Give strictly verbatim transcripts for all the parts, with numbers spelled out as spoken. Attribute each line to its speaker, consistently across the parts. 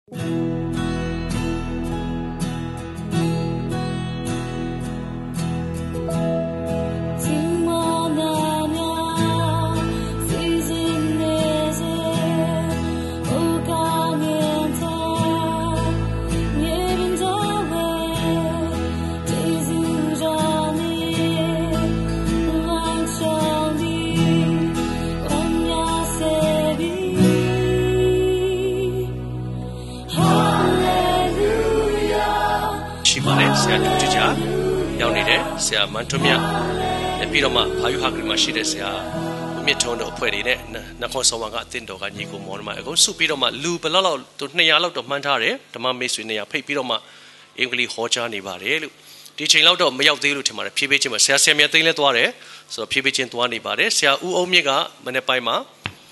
Speaker 1: Sia Mantumia, Epidoma, Hayuhakri Mashida, Mitono, Puerine, Nakosawanga, Tindoga, Nico Morma, go Supidoma, Lu Balalo, to Nayalo of Mantare, the Mamma Sunia, Pepidoma, Ingli Hoja Nibare, teaching out of Mayo Dilu Timar, Pibicim, Sasamia Tiletuare, so Pibicin Tuani Bare, Sia U Omega, Manepaima,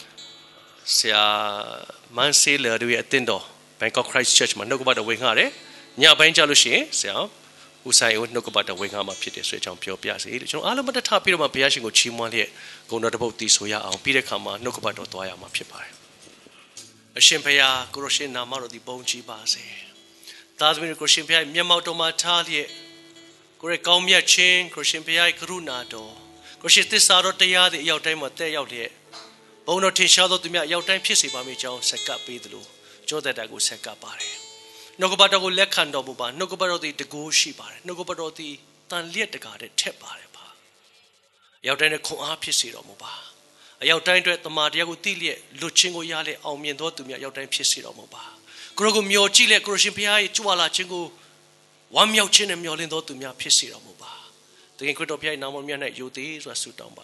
Speaker 1: Sia Mansi Lerui Atindo, Bangkok Christ Church, Manogaba the Wingare, Nya Banjalushi, Sia. Usai would knock about the wing arm of Peter Switch on Pure Piazza. All about the top of my Piazza go Chimwali, go not about this way on Peter Kama, knock about Toyama Pipai. A Shimpaya, Groshin Namaro di Bonchi Base. Tasmin Groshimpia, Miamotoma Talie, Gorecomia Chain, Groshimpia, Grunato. Groshis this out of the yard, the Yautime or Tay out here. Bono Tishado to me at Yautime Pissy by me, John Seka Pedro. Joe that I go Seka Pare. No go about the Lekando Buba, no go about the go sheep, no go about the Tanliet the garden, Tepare. Yautine Koa Pisiro Muba. A Yautine to the Madia Tilia, Luchingo Yale, Aumiendo to me at Yautine Pisiro Muba. Grogo Mio Chile, Groshimpia, Chuala Chingo, one Mio Chin and Miolindo to me at Pisiro Muba. The Incredopia Namomiana Yudi was suit down by.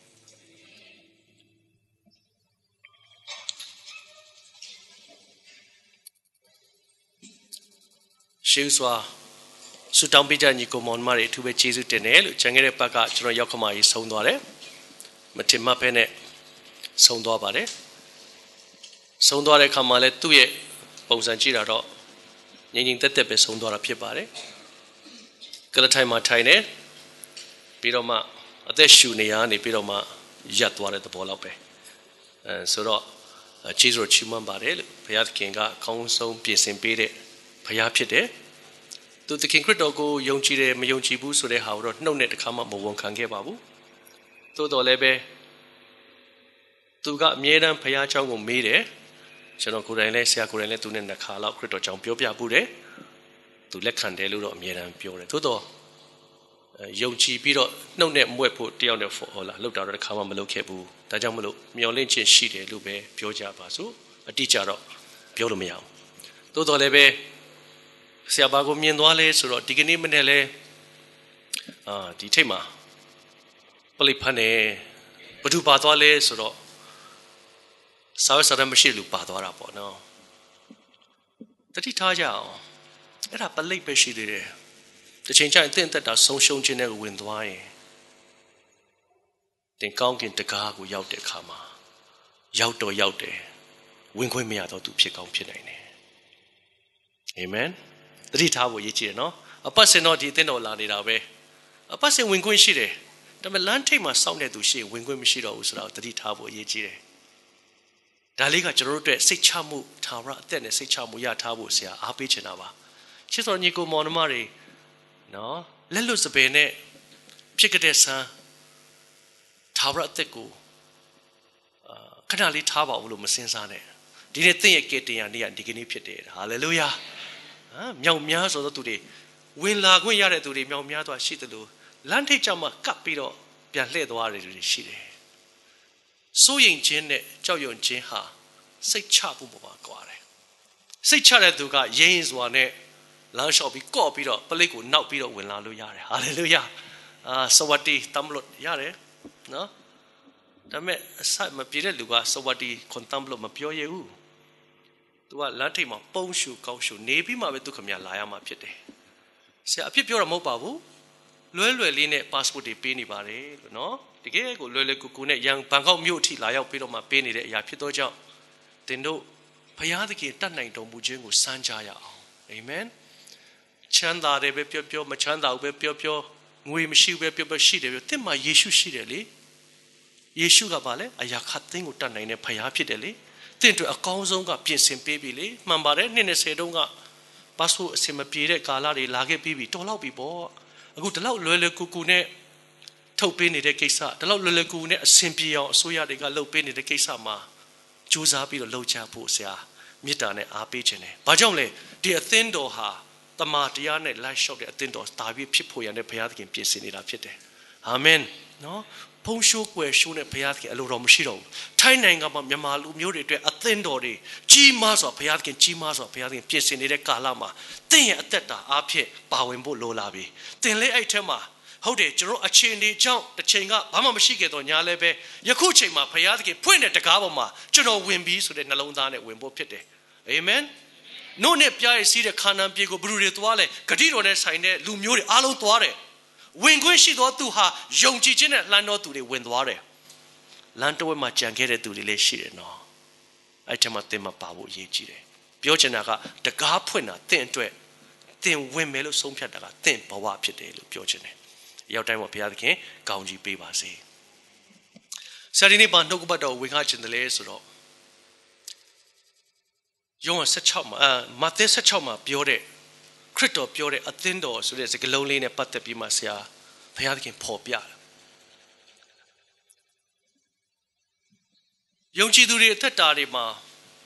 Speaker 1: Shuswa Sutambija Nico Monmari to be Chisu Tenel, Changere Paka, Chino Yokoma is Sondore, Matima Pene, Sondobare, Sondore Kamale, Tuye, Bozanjira, Ning the Tepe Sondora Pibare, Galatai Tine, Piroma, Adeshu Niani, Piroma, Yatware the Bolape, and so Chiso Chiman Barel, Payat Kinga, Council, Pies and Pede, Payapide. To the King Critogo, Yonchire, Mayonchibu, so they have no net to come up Mowon Kange Babu. To the Lebe to got Miena Payachang Mide, Chanokurene, Siakurene, to the Kala, Crito Champia Bude, to Lekandelu, Miena and Pure. Todo Yonchi Piro, no net Mwepo, Diana for Ola, looked out at the Kamamalo Kebu, Tajamalo, Miolinchi Shide, Lube, Pioja Basu, a teacher of Piolomiao. Todo Lebe. Siabago Mianwale, so Digini Manele, ah, the Tema Polipane, Badu Badwale, so South Sadamashi Lupadora, no. The Titaja, it up a late Beshi did it. The change I think that our social general wind why. Then count in the car go out de Kama. Yauto Yaute, Winque Miato to pick out Pinane. Amen. The Tawo Yichi, no? A person not eating or Ladi. A person Winquin Shide. The Melante must sound to she, Winquin Mishido was out the Tawo Yichi. Daliga Jerote, say Chamu, Tara, then a say Chamu Yatawu, say Abichinava. She's on Nico Monomari. No? Lelus the Bene, Picadessa, Tara Teku, Canali Tava Ulumasinzane. Didn't think getting a near Digini Pite. Hallelujah. Meow meow so today. When la when yard today, meow meow to a sheet to do. Lante chama capito, Pialet or she. So yin chin, Jow yon chin ha. Say chapu guare. Say charet to got James one, lunch shall be copied up, Palico, not Peter when la yare. Hallelujah. Ah, so what the tumbler yare? No? The me side my Peter Luga, so what the contumbler ma pure you. To what Latima, Ponshu, Kaushu, Navy, my to come ya Layama Pite. Say a pure a mobabu, Lueline passport a penny barre, no? The gay go Lule Kukune, young Bangau muti, Laya Pito, my penny, Yapito jump. Then no Payadiki, that night don't Bujingo Sanjaya. Amen. Chanda, they be pure, Machanda, be pure, we she be pure, she, they will think my Yeshu Shideli. Yeshu Gabale, a yakat thing with Tanine Payapideli. တင်းတွေအကောင်းဆုံးကပြင်ဆင်ပေးပြီလေမှန်ပါတယ်နှစ်နှစ်ဆယ်တုန်းကပတ်စပို့အစင်မပြေတဲ့ကာလတွေလာခဲ့ပြီးပြီတော်လောက်ပြီပေါ့အခုဒီလောက်လွယ်လွယ်ကူကူနဲ့ထုတ်ပေးနေတဲ့ကိစ္စဒီလောက်လွယ်လွယ်ကူကူနဲ့အစင်ပြေအောင်အစိုးရတွေကလုပ်ပေးနေတဲ့ကိစ္စမှာကြိုးစားပြီးတော့လုပ်ချဖို့ဆရာမေတ္တာနဲ့အားပေးခြင်းတယ်။ဘာကြောင့်လဲဒီအသင်းတော်ဟာတမန်တရားနဲ့လိုက်လျှောက်တဲ့အသင်းတော်တာပြီးဖြစ်ဖို့ရတဲ့ဘုရားသခင်ပြင်ဆင်နေတာဖြစ်တယ်။အာမင်နော်ဖုံးရှိုးကွယ်ရှိုးနဲ့ဘုရားသခင်အလိုတော်မရှိတော့ဘူး။ထိုင်းနိုင်ငံမှာမြန်မာလူမျိုးတွေအတွက်အသင်းတော်တွေကြီးမားစွာဘုရားသခင်ကြီးမားစွာဘုရားသခင်ပြင်ဆင်နေတဲ့ကာလမှာသင်ရဲ့အသက်တာအားဖြင့်ပါဝင်ဖို့လိုလာပြီ။သင်လေးအဲ့ထက်မှာဟုတ်တယ်ကျွန်တော်အခြေအနေကြောင့်တစ်ချိန်ကဘာမှမရှိခဲ့တော့ညာလည်းပဲယခုချိန်မှာဘုရားသခင်ဖွင့်တဲ့တကားပေါ်မှာကျွန်တော်ဝင်ပြီးဆိုတဲ့နှလုံးသားနဲ့ဝင်ဖို့ဖြစ်တယ်အာမင်နို့နဲ့ပြားရည်စီးတဲ့ခါနန်ပြည်ကိုဘယ်သူတွေသွားလဲဂတိတော်နဲ့ဆိုင်တဲ့လူမျိုးတွေအားလုံးသွားတယ်ဝင်ခွင့်ရှိသောသူဟာယုံကြည်ခြင်းနဲ့လှမ်းတော်သူတွေဝင်သွားတယ်လမ်းတစ်ဝက်မှာကြံခဲ့တဲ့သူတွေလည်းရှိတယ်နော်အဲ့ထက်မှသင်မပါဖို့အရေးကြီးတယ်ပြောချင်တာကတကားဖွင့်တာသင်အတွက်သင်ဝင်မယ်လို့ဆုံးဖြတ်တာကသင်ဘဝဖြစ်တယ်လို့ပြောချင်တယ်ရောက်တိုင်းမှာဘုရားသခင်ကောင်းကြီးပေးပါစေဆရာဒီနေ့ပါနှုတ်ကပတ်တော်ဝင်ခါခြင်းတယ်လေဆိုတော့ယောဟန်16မှာအာမဿဲ16မှာပြောတဲ့ခရစ်တော်ပြောတဲ့အသင်းတော်ဆိုတဲ့စကားလုံးလေးနဲ့ပတ်သက်ပြီးမှဆရာဘုရားသခင်ဖော်ပြတယ်ယုံကြည်သူတွေအသက်တာတွေမှာ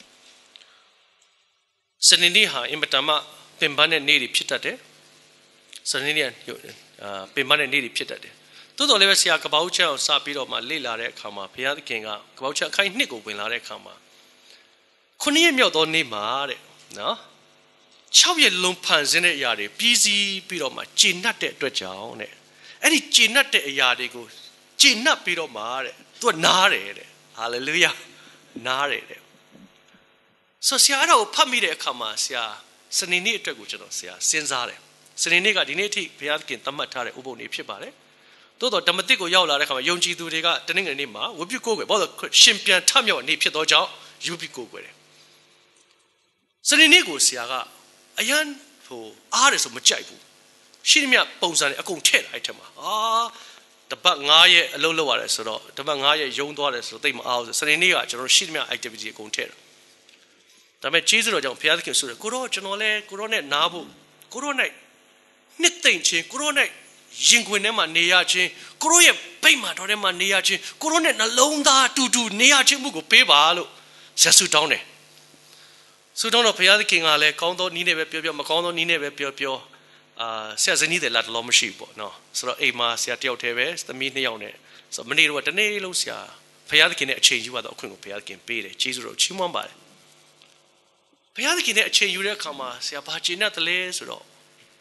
Speaker 1: စနေနေ့ဟာအင်မတန်မှပင်ပန်းတဲ့နေ့တွေဖြစ်တတ်တယ်စနေနေ့အာပင်ပန်းတဲ့နေ့တွေဖြစ်တတ်တယ်တိုးတော်လည်းပဲဆရာကပောက်ချက်အောင်စပြီးတော့မှလေ့လာတဲ့အခါမှာဘုရားသခင်ကကပောက်ချက်အခိုင်နှစ်ကိုဝင်လာတဲ့အခါမှာခုနှစ်ရက်မြောက်သောနေ့မှာတဲ့နော်၆ရက်လုံးဖန်ဆင်းတဲ့အရာတွေပြီးစီးပြီးတော့မှကျင့်နှက်တဲ့အတွက်ကြောင့်တဲ့အဲ့ဒီကျင့်နှက်တဲ့အရာတွေကိုကျင့်နှက်ပြီးတော့မှတဲ့သူကနားတယ်တဲ့ဟာလေလုယာနားတယ်တဲ့ဆိုဆရာအဲ့ဒါကိုဖတ်မိတဲ့အခါမှာဆရာစနေနေ့အတွက်ကိုကျွန်တော်ဆရာစဉ်းစားတယ်စနေနေ့ကဒီနေ့အထိဘုရားသခင်သတ်မှတ်ထားတဲ့ဥပုသ်နေ့ဖြစ်ပါတယ်သို့တော့ဓမ္မသစ်ကိုရောက်လာတဲ့အခါမှာယုံကြည်သူတွေကတနင်္ဂနွေနေ့မှာဝတ်ပြုကိုးကွယ်ဘာလို့ရှင်ပြန်ထမြောက်နေ့ဖြစ်သောကြောင့်ယူပြီးကိုးကွယ်တယ်စနေနေ့ကိုဆရာကအရန်ဟိုအားတယ်ဆိုမကြိုက်ဘူးရှိသမျှပုံစံတွေအကုန်ထည့်လိုက်တယ်မှာအာတပတ်ငါးရက်အလုပ်လုပ်ရတယ်ဆိုတော့တပတ်ငါးရက်ယုံသွားတယ်ဆိုတော့သိမအားဘူးစနေနေ့ကကျွန်တော်ရှိသမျှ activity အကုန်ထည့်တယ်ဒါပေမဲ့ကျေးဇူးတော်ကြောင့်ဘုရားသခင်ဆိုတယ်ကိုတော့ကျွန်တော်လဲကိုတော့နဲ့နားဖို့ကိုတော့နဲ့နှစ်သိမ့်ခြင်းကိုတော့နဲ့ရင်ခွင်ထဲမှာနေရခြင်းကိုတော့ရဲ့ဗိမာန်တော်ထဲမှာနေရခြင်းကိုတော့နဲ့နှလုံးသားတူတူနေရခြင်းမှုကိုပေးပါလို့ယေရှုတောင်းတယ်ဆုတောင်းတော့ဘုရားသခင်ကလည်းကောင်းသောနည်းနဲ့ပဲပြောပြောမကောင်းသောနည်းနဲ့ပဲပြောပြောအာဆရာဇနီးတွေလာတော့မရှိဘူးပေါ့နော်ဆိုတော့အိမ်မှာဆရာတယောက်တည်းပဲသမီးနှစ်ယောက်နဲ့ဆိုတော့မနေ့တော့တနေ့လုံးဆရာဘုရားသခင်နဲ့အချိန်ယူရတော့အခွင့်ကိုဘုရားသခင်ပေးတယ်ကျေးဇူးတော်ချီးမွမ်းပါတယ်ဘုရားသခင်နဲ့အချိန်ယူတဲ့အခါမှာဆရာဘာကျေနပ်တယ်လဲဆိုတော့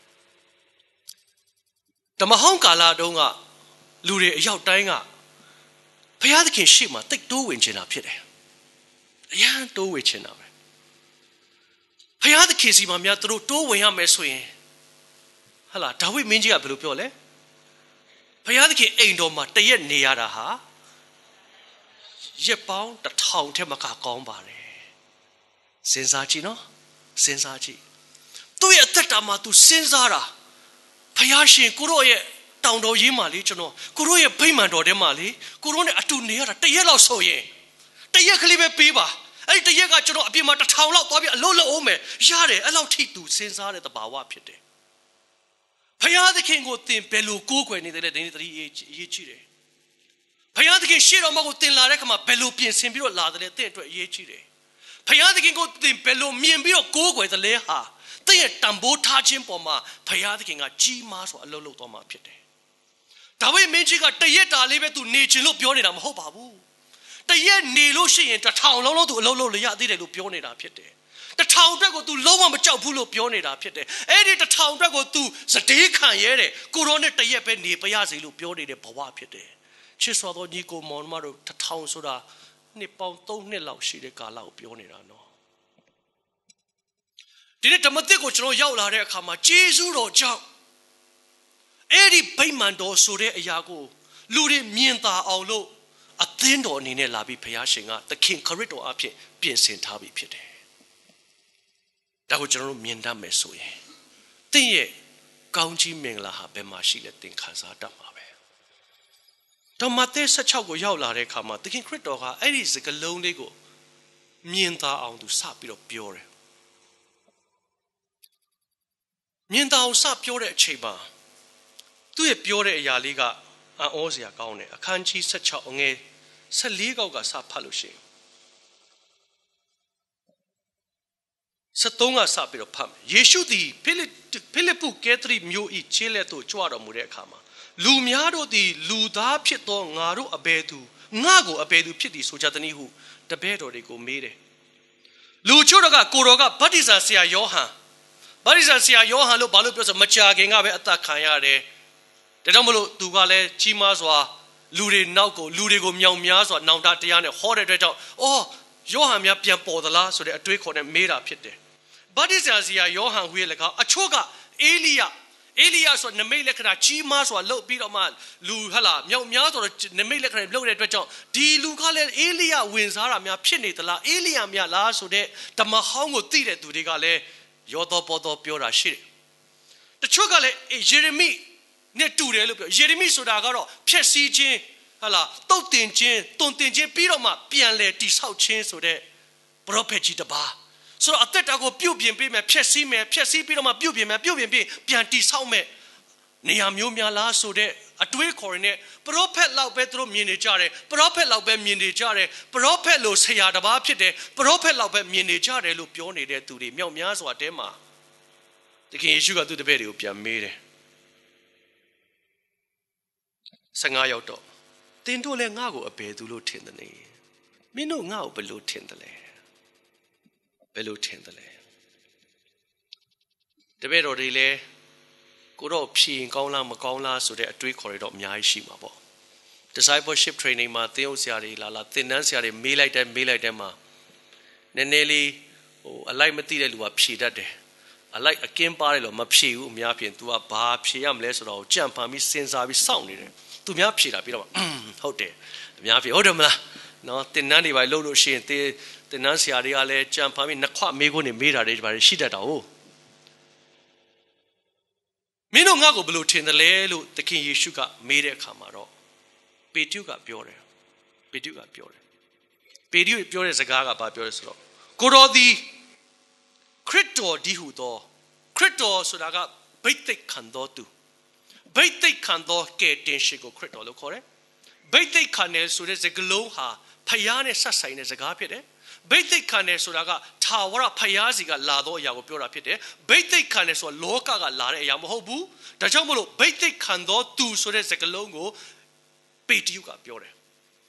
Speaker 1: ဓမ္မဟောင်းကာလတုန်းကလူတွေအရောက်တိုင်းကဘုရားသခင်ရှေ့မှာတိတ်တိုးဝင်ချင်တာဖြစ်တယ်အရန်တိုးဝင်ချင်တာပဲဘုရားသခင်စီမှာများသူတို့တိုးဝင်ရမယ်ဆိုရင်ဟာလာဒါဝိဒ်မင်းကြီးကဘယ်လိုပြောလဲဘုရားသခင်အိမ်တော်မှာတရက်နေရတာဟာရက်ပေါင်းတစ်ထောင်ထက်မကကောင်းပါတယ်စဉ်းစားကြည့်နော်စဉ်းစားကြည့်သူ့ရဲ့အသက်တာမှာသူစဉ်းစားတာဘုရားရှင်ကိုရောရဲ့တောင်တော်ရင်းမှာလေကျွန်တော်ကိုရောရဲ့ဗိမာန်တော်ထဲမှာလေကိုရောနဲ့အတူနေရတာတရက်လောက်ဆိုရင်တရက်ကလေးပဲပေးပါအဲ့ဒီတရက်ကကျွန်တော်အပြင်မှာတစ်ထောင်လောက်သွားပြီးအလုပ်လုပ်အောင်မယ်ရတယ်အဲ့လောက်ထိသူစဉ်းစားတဲ့တဘာဝဖြစ်တယ်ဘုရားသခင်ကိုသင်ဘယ်လိုကိုးကွယ်နေတယ်လဲဒီနေ့တတိအရေးကြီးတယ်ဘုရားသခင်ရှေ့တော်မှာကိုသင်လာတဲ့ခါမှာဘယ်လိုပြင်ဆင်ပြီးတော့လာတယ်လဲသင်အတွက်အရေးကြီးတယ်ဘုရားသခင်ကိုသင်ဘယ်လိုမြင်ပြီးတော့ကိုးကွယ်တယ်လဲဟာသင်ရဲ့တန်ဖိုးထားခြင်းပေါ်မှာဘုရားသခင်ကကြီးမားစွာအလုပ်လုပ်တော်မှာဖြစ်တယ်ဒါဝိဒ်မင်းကြီးကတရက်တာလေးပဲသူနေခြင်းလို့ပြောနေတာမဟုတ်ပါဘူးတရက်နေလို့ရှိရင်တစ်ထောင်လုံးလုံးသူအလုပ်လုပ်လို့ရသေးတယ်လို့ပြောနေတာဖြစ်တယ်တစ်ထောင်အတွက်ကို तू လုံးဝမကြောက်ဘူးလို့ပြောနေတာဖြစ်တယ်အဲ့ဒီတစ်ထောင်အတွက်ကို तू စတေးခံရဲတယ်ကိုရောနဲ့တရက်ပဲနေပါရစေလို့ပြောနေတဲ့ဘဝဖြစ်တယ်ချစ်စွာသောညီကိုမောင်မတို့တစ်ထောင်ဆိုတာနှစ်ပေါင်းသုံးနှစ်လောက်ရှိတဲ့ကာလကိုပြောနေတာနော်ဒီနေ့ဓမ္မသစ်ကိုကျွန်တော်ရောက်လာတဲ့အခါမှာဂျေဇုတော်ကြောင့်အဲ့ဒီဗိမာန်တော်ဆိုတဲ့အရာကိုလူတွေမြင်သာအောင်လို့အသင်းတော်အနေနဲ့လာပြီးဘုရားရှင်ကသခင်ခရစ်တော်အဖြစ်ပြင်ဆင်ထားပြီးဖြစ်တယ်ဒါကိုကျွန်တော်တို့မြင်တတ်မယ်ဆိုရင်သင်ရဲ့ကောင်းကြီးမင်္ဂလာဟာဘယ်မှာရှိလဲသင်ခံစားတတ်မှာပဲတော့မဿဲ၁၆ကိုရောက်လာတဲ့အခါမှာသခင်ခရစ်တော်ကအဲ့ဒီစကားလုံးလေးကိုမြင်သာအောင်သူစပြီးတော့ပြောတယ်မြင်သာအောင်စပြောတဲ့အချိန်မှာသူ့ရဲ့ပြောတဲ့အရာလေးကအံ့ဩစရာကောင်းတယ်အခန်းကြီး十六အငယ်十四ကောက်ကစဖတ်လို့ရှိရင်十三ကစပြီးတော့ဖတ်မယ်ယေရှုသည်ဖိလိဖိလိပ္ပုကဲသရိမြို့၏ခြေလက်သို့ကြွတော်မူတဲ့အခါမှာလူများတို့သည်လူသားဖြစ်သောငါတို့အဘယ်သူငါကိုအဘယ်သူဖြစ်သည်ဆိုကြသနည်းဟုတပည့်တော်တွေကိုမေးတယ်လူချို့တော့ကကိုတော်ကဗတ္တိဇာဆရာယောဟန်ဗတ္တိဇာဆရာယောဟန်လို့ဘာလို့ပြောဆိုမကြာခင်ကပဲအသက်ခံရတယ်ဒါကြောင့်မလို့သူကလည်းကြီးမားစွာလူတွေနောက်ကိုလူတွေကိုမြောင်များစွာနောင်တတရားနဲ့ဟောတဲ့အတွက်ကြောင့်အော်ယောဟန်များပြန်ပေါ်သလားဆိုတဲ့အတွေးခေါ်နဲ့မေးတာဖြစ်တယ်ဗတ္တိဇာဆရာယောဟန်ဟူရဲ့၎င်းအချို့ကအေလိယအေလိယဆိုနမိတ်လက္ခဏာကြီးမားစွာလှုပ်ပြီးတော့မှလူဟလာမြောက်များဆိုတော့နမိတ်လက္ခဏာလှုပ်တဲ့အတွက်ကြောင့်ဒီလူကလည်းအေလိယဝင်စားတာများဖြစ်နေသလားအေလိယများလားဆိုတဲ့ဓမ္မဟောင်းကိုသိတဲ့သူတွေကလည်းရောတော်ပေါ်တော်ပြောတာရှိတယ်တချို့ကလည်းယေရမိနဲ့တူတယ်လို့ပြောယေရမိဆိုတာကတော့ဖြည့်ဆည်းခြင်းဟလာတုတ်တင်ခြင်းတုံတင်ခြင်းပြီးတော့မှပြန်လဲတိဆောက်ခြင်းဆိုတဲ့ပရောဖက်ကြီးတစ်ပါးဆိုတော့အသက်တာကိုပြုတ်ပြင်ပေးမယ်ဖြည့်ဆည်းမယ်ဖြည့်ဆည်းပြီးတော့မှပြုတ်ပြင်မယ်ပြုတ်ပြင်ပြီးပြန်တိဆောက်မယ်နေရာမျိုးများလားဆိုတဲ့အတွေးခေါ်ရင်းနဲ့ပရောဖက်လောက်ပဲသူတို့မြင်နေကြတယ်ပရောဖက်လောက်ပဲမြင်နေကြတယ်ပရောဖက်လို့ဆရာတစ်ပါးဖြစ်တယ်ပရောဖက်လောက်ပဲမြင်နေကြတယ်လို့ပြောနေတဲ့သူတွေမြောက်များစွာတဲမှာသခင်ယေရှုကသူ့တပည့်တွေကိုပြန်မေးတယ်ဆယ်ငါးယောက်တော့တင်တို့လည်းငါ့ကိုအဘယ်သူလို့ထင်တယ်နေမင်းတို့ငါ့ကိုဘယ်လိုထင်တယ်လဲဘယ်လိုထင်တယ်လဲတပည့်တော်တွေလည်းကိုတော့ဖြေရင်ကောင်းလားမကောင်းလားဆိုတဲ့အတွေးခေါ်ရတော့အများကြီးရှိမှာပေါ့ discipleship training မှာသင်ဟုတ်ဆရာတွေလာလာသင်တန်းဆရာတွေမေးလိုက်တဲ့မေးလိုက်တဲ့မှာနည်းနည်းလေးဟိုအလိုက်မသိတဲ့လူကဖြေတတ်တယ်အလိုက်အကင်းပါတယ်လို့မဖြေဘူးအများဖြင့် तू ကဘာဖြေရမလဲဆိုတော့ကြံ့ဖန်ပြီးစဉ်းစားပြီးစောင့်နေတယ်သူများဖြေတာပြီးတော့ဟုတ်တယ်အများဖြေဟုတ်တယ်မလားနော်တင်နန်းတွေပါလို့လို့ရှိရင်တင်တင်နန်းဆရာတွေကလည်းကြံဖန်ပြီးနှစ်ခွမေးခွန်းတွေမေးတာတွေပါရှိတတ်တာဟုတ်မင်းတို့ငါ့ကိုဘယ်လိုထင်တယ်လဲလို့သခင်ယေရှုကမေးတဲ့အခါမှာတော့ပေတရုကပြောတယ်ပေတရုကပြောတယ်ပေတရုပြောတဲ့စကားကဘာပြောလဲဆိုတော့ကိုတော်သည်ခရစ်တော်ဒီဟုသောခရစ်တော်ဆိုတာကဗိသိက်ခံတော်သူဗိသိက်ခံတော်ကဲတင်ရှိကိုခရစ်တော်လို့ခေါ်တယ်ဗိသိက်ခံတယ်ဆိုတဲ့စကားလုံးဟာဖျားနဲ့ဆက်ဆိုင်တဲ့စကားဖြစ်တယ်ဗိသိက်ခံတယ်ဆိုတာကထာဝရဖျားစီကလာသောအရာကိုပြောတာဖြစ်တယ်ဗိသိက်ခံတယ်ဆိုတာလောကကလာတဲ့အရာမဟုတ်ဘူးဒါကြောင့်မလို့ဗိသိက်ခံတော်သူဆိုတဲ့စကားလုံးကိုပေတရုကပြောတယ်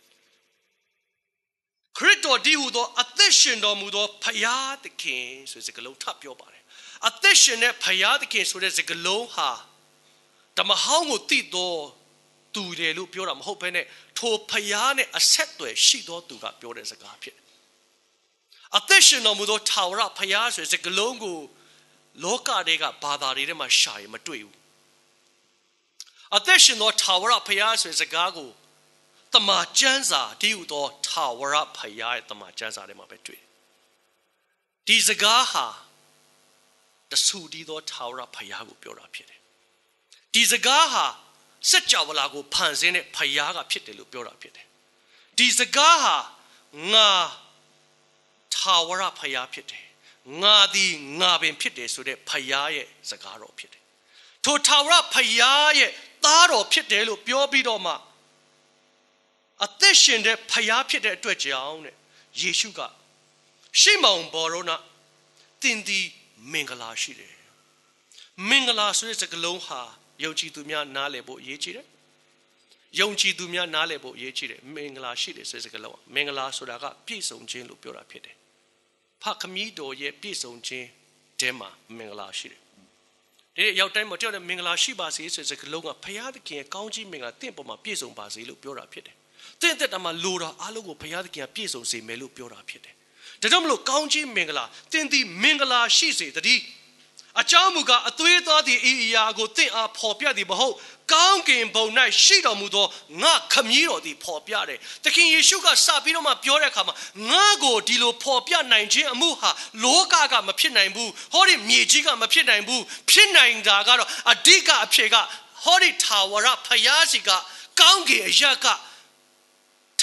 Speaker 1: ခရစ်တော်ဒီဟုသောအသက်ရှင်တော်မူသောဖျားသခင်ဆိုတဲ့စကားလုံးထပ်ပြောပါတယ်အသက်ရှင်တဲ့ဖျားသခင်ဆိုတဲ့စကားလုံးဟာဓမ္မဟောင်းကိုသိတော်သူတယ်လို့ပြောတာမဟုတ်ဘဲနဲ့ထိုဖျားနဲ့အဆက်အသွယ်ရှိတော်သူကပြောတဲ့စကားဖြစ်တယ်အသက်ရှင်တော်မူသောထာဝရဖျားဆိုတဲ့စကားလုံးကိုလောကတွေကဘာသာတွေထဲမှာရှာရင်မတွေ့ဘူးအသက်ရှင်သောထာဝရဖျားဆိုတဲ့စကားကိုတမန်ကျမ်းစာဒီဟုသောထာဝရဖျားရဲ့တမန်ကျမ်းစာထဲမှာပဲတွေ့ဒီစကားဟာတဆူဒီသောထာဝရဖျားကိုပြောတာဖြစ်တယ်ဒီစကားဟာစัจ java လာကိုဖန်ဆင်းတဲ့ဖျားကဖြစ်တယ်လို့ပြောတာဖြစ်တယ်ဒီစကားဟာငါထာဝရဖျားဖြစ်တယ်ငါသည်ငါပင်ဖြစ်တယ်ဆိုတဲ့ဖျားရဲ့စကားတော်ဖြစ်တယ်ထိုထာဝရဖျားရဲ့သားတော်ဖြစ်တယ်လို့ပြောပြီးတော့မှအသက်ရှင်တဲ့ဖျားဖြစ်တဲ့အတွက်ကြောင့်တဲ့ယေရှုကရှေ့မောင်ဘောရောနာတင်ဒီမင်္ဂလာရှိတယ်မင်္ဂလာဆိုတဲ့စကားလုံးဟာယုံကြည်သူများနားလည်ဖို့အရေးကြီးတယ်ယုံကြည်သူများနားလည်ဖို့အရေးကြီးတယ်မင်္ဂလာရှိတယ်ဆိုတဲ့စကားလုံးမင်္ဂလာဆိုတာကပြည့်စုံခြင်းလို့ပြောတာဖြစ်တယ်ဖခင်မီးတော်ရဲ့ပြည့်စုံခြင်းတဲမှာမင်္ဂလာရှိတယ်ဒီရောက်တိုင်းမှာတယောက်နဲ့မင်္ဂလာရှိပါစေဆိုတဲ့စကားလုံးကဘုရားသခင်ရဲ့ကောင်းကြီးမင်္ဂလာတင့်ပေါ်မှာပြည့်စုံပါစေလို့ပြောတာဖြစ်တယ်တင့်တဲ့တမှာလိုတာအားလုံးကိုဘုရားသခင်ကပြည့်စုံစေမယ်လို့ပြောတာဖြစ်တယ်ဒါကြောင့်မလို့ကောင်းကြီးမင်္ဂလာတင်သည်မင်္ဂလာရှိစေတည်းအကြောင်းမူကားအသွေးသားသည့်ဤအရာကိုတင့်အားဖော်ပြသည်မဟုတ်ကောင်းကင်ဘုံ၌ရှိတော်မူသောငါခမည်းတော်သည်ဖော်ပြတယ်သခင်ယေရှုကစပြီးတော့မှပြောတဲ့အခါမှာငါကိုဒီလိုဖော်ပြနိုင်ခြင်းအမှုဟာလောကကမဖြစ်နိုင်ဘူးဟောဒီမြေကြီးကမဖြစ်နိုင်ဘူးဖြစ်နိုင်တာကတော့အဓိကအဖြစ်ကဟောဒီထာဝရဖျားစီကကောင်းကင်အရာကထာ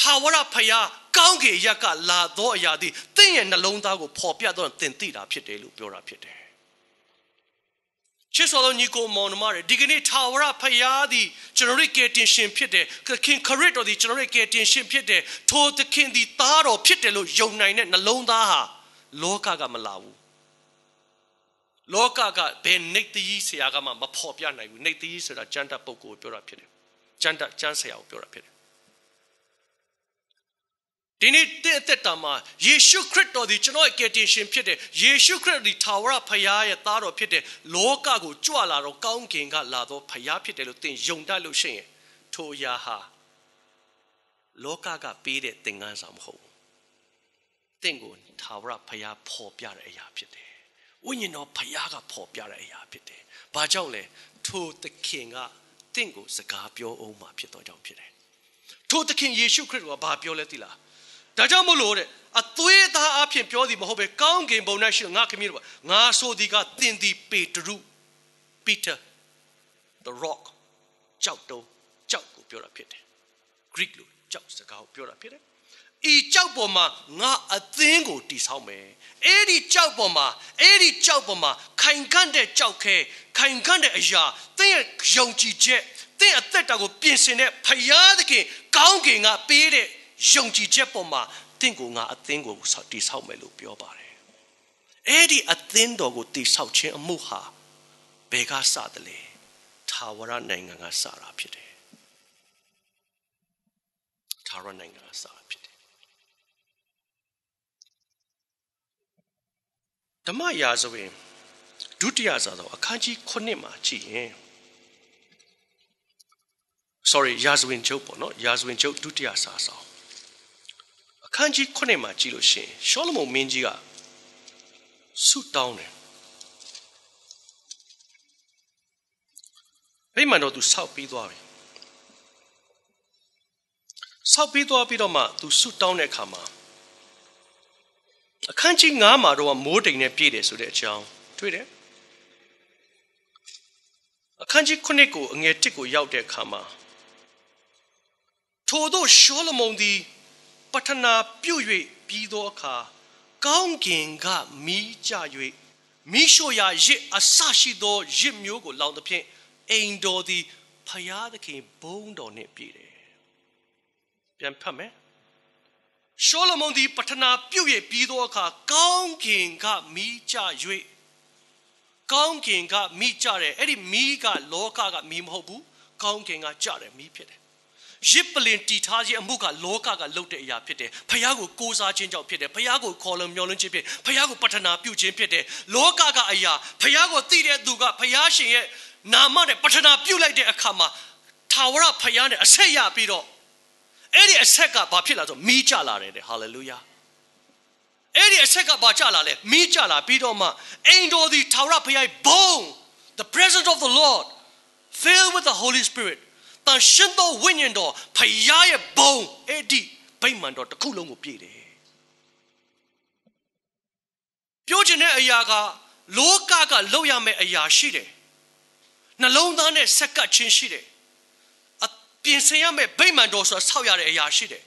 Speaker 1: Tawara Paya, Gangi Yaka La Do Yadi, Thing and the Londa go Popiado and Tintida Pite Lupura Pite. Chisolo Nico Monmare, Digini Tawara Payadi, Genericate Shin Pite, the King Carrito, the Genericate Shin Pite, told the King the Taro Pitelo, Yonain and Londa, Loka Gamalau. Loka got Ben Nick the Easy Agama, Popiana, Nick the Easy, Janta Poco Pura Pite. Janta Jansea Pura Pite. Dini tetama, Yeshu Crito the Chinoy getting Shin Pite, Yeshu Crit the Tower Paya, Taro Pite, Loka go Juala or Gong King got Lado, Paya Pite, Yonda Lucien, To Yaha. Loka got beat it, thing as I'm home. Tingo, Tower Paya, Popia Pite. When you know Payaga Popia Pite, Bajole, to the king, Tingo, Sagapio, Oma Pito Pite. To the king Yeshu Crit or Babio Letila. Dajamolore, a tueta up in Pio the Mohobe, Gong Game Bonation, Nakamiro, Naso diga Tindi Peteru, Peter, the rock, Chauto, Chauko Pura Pite, Greek Lu, Chaus the cow Pura Pite. E Chaupoma, na a thingo disaume, Eddie Chaupoma, Eddie Chaupoma, Kaingande Chauke, Kaingande Aja, think Yongji Jet, think a thetago pinsine, Payadiki, Gonging up beat it. Yongji Jepoma, Tingunga a thingo, this how me look your body. Eddie a thin dog would this how chain a muha, Bega sadly, Tawara Nanga Sara Pite. Tara Nanga Sara Pite. The Mayas away, Dutiazado, a kanji konima chi. Sorry, Yazwin Jopo, not Yazwin Joe Dutiasaso. Kanji Konema Jiloshin, Sholomo Minjiga, suit down. Raymond to South Pidwari. South Pidwa Pidoma to suit down a kama. A kanji Nama or more than a piede so that chow. Tweet a kanji Koneko and a tickle yaut there kama. Todo Sholomo the Patana Pui Pidoka, Gong King got me jayue, Mishoya jit a sashi do jim yogo loud the pain, ain't do the Payada king boned on it pide. Piampame Solomon the Patana Pui Pidoka, Gong King got me jayue, Gong King got me jare, Eddie me got loka got me hobu, Gong King got jare me pide. Jippelin Titaji and Muka Loka got loaded ya pite, Payago Koza change out pite, Payago column Yolan Chipe, Payago Patana Puchin pite, Loka got aya, Payago Tide Duga, Payashi, Namane Patana Pulite Akama, Tawara Payane, a Seya Pido, Eddie a Seka Bapila, Michala, hallelujah. Eddie a Seka Bachala, Michala, Pidoma, ain't all the Tawara Payai bone, the presence of the Lord, filled with the Holy Spirit. But Shindo Winyando, Payaya bone, Eddie, payment or the Kulungu Pide. Piojane Ayaga, Lokaga Loyame Ayashide. Nalondane Seka Chinshide. A Pinsayame payment also Sawyare Ayashide.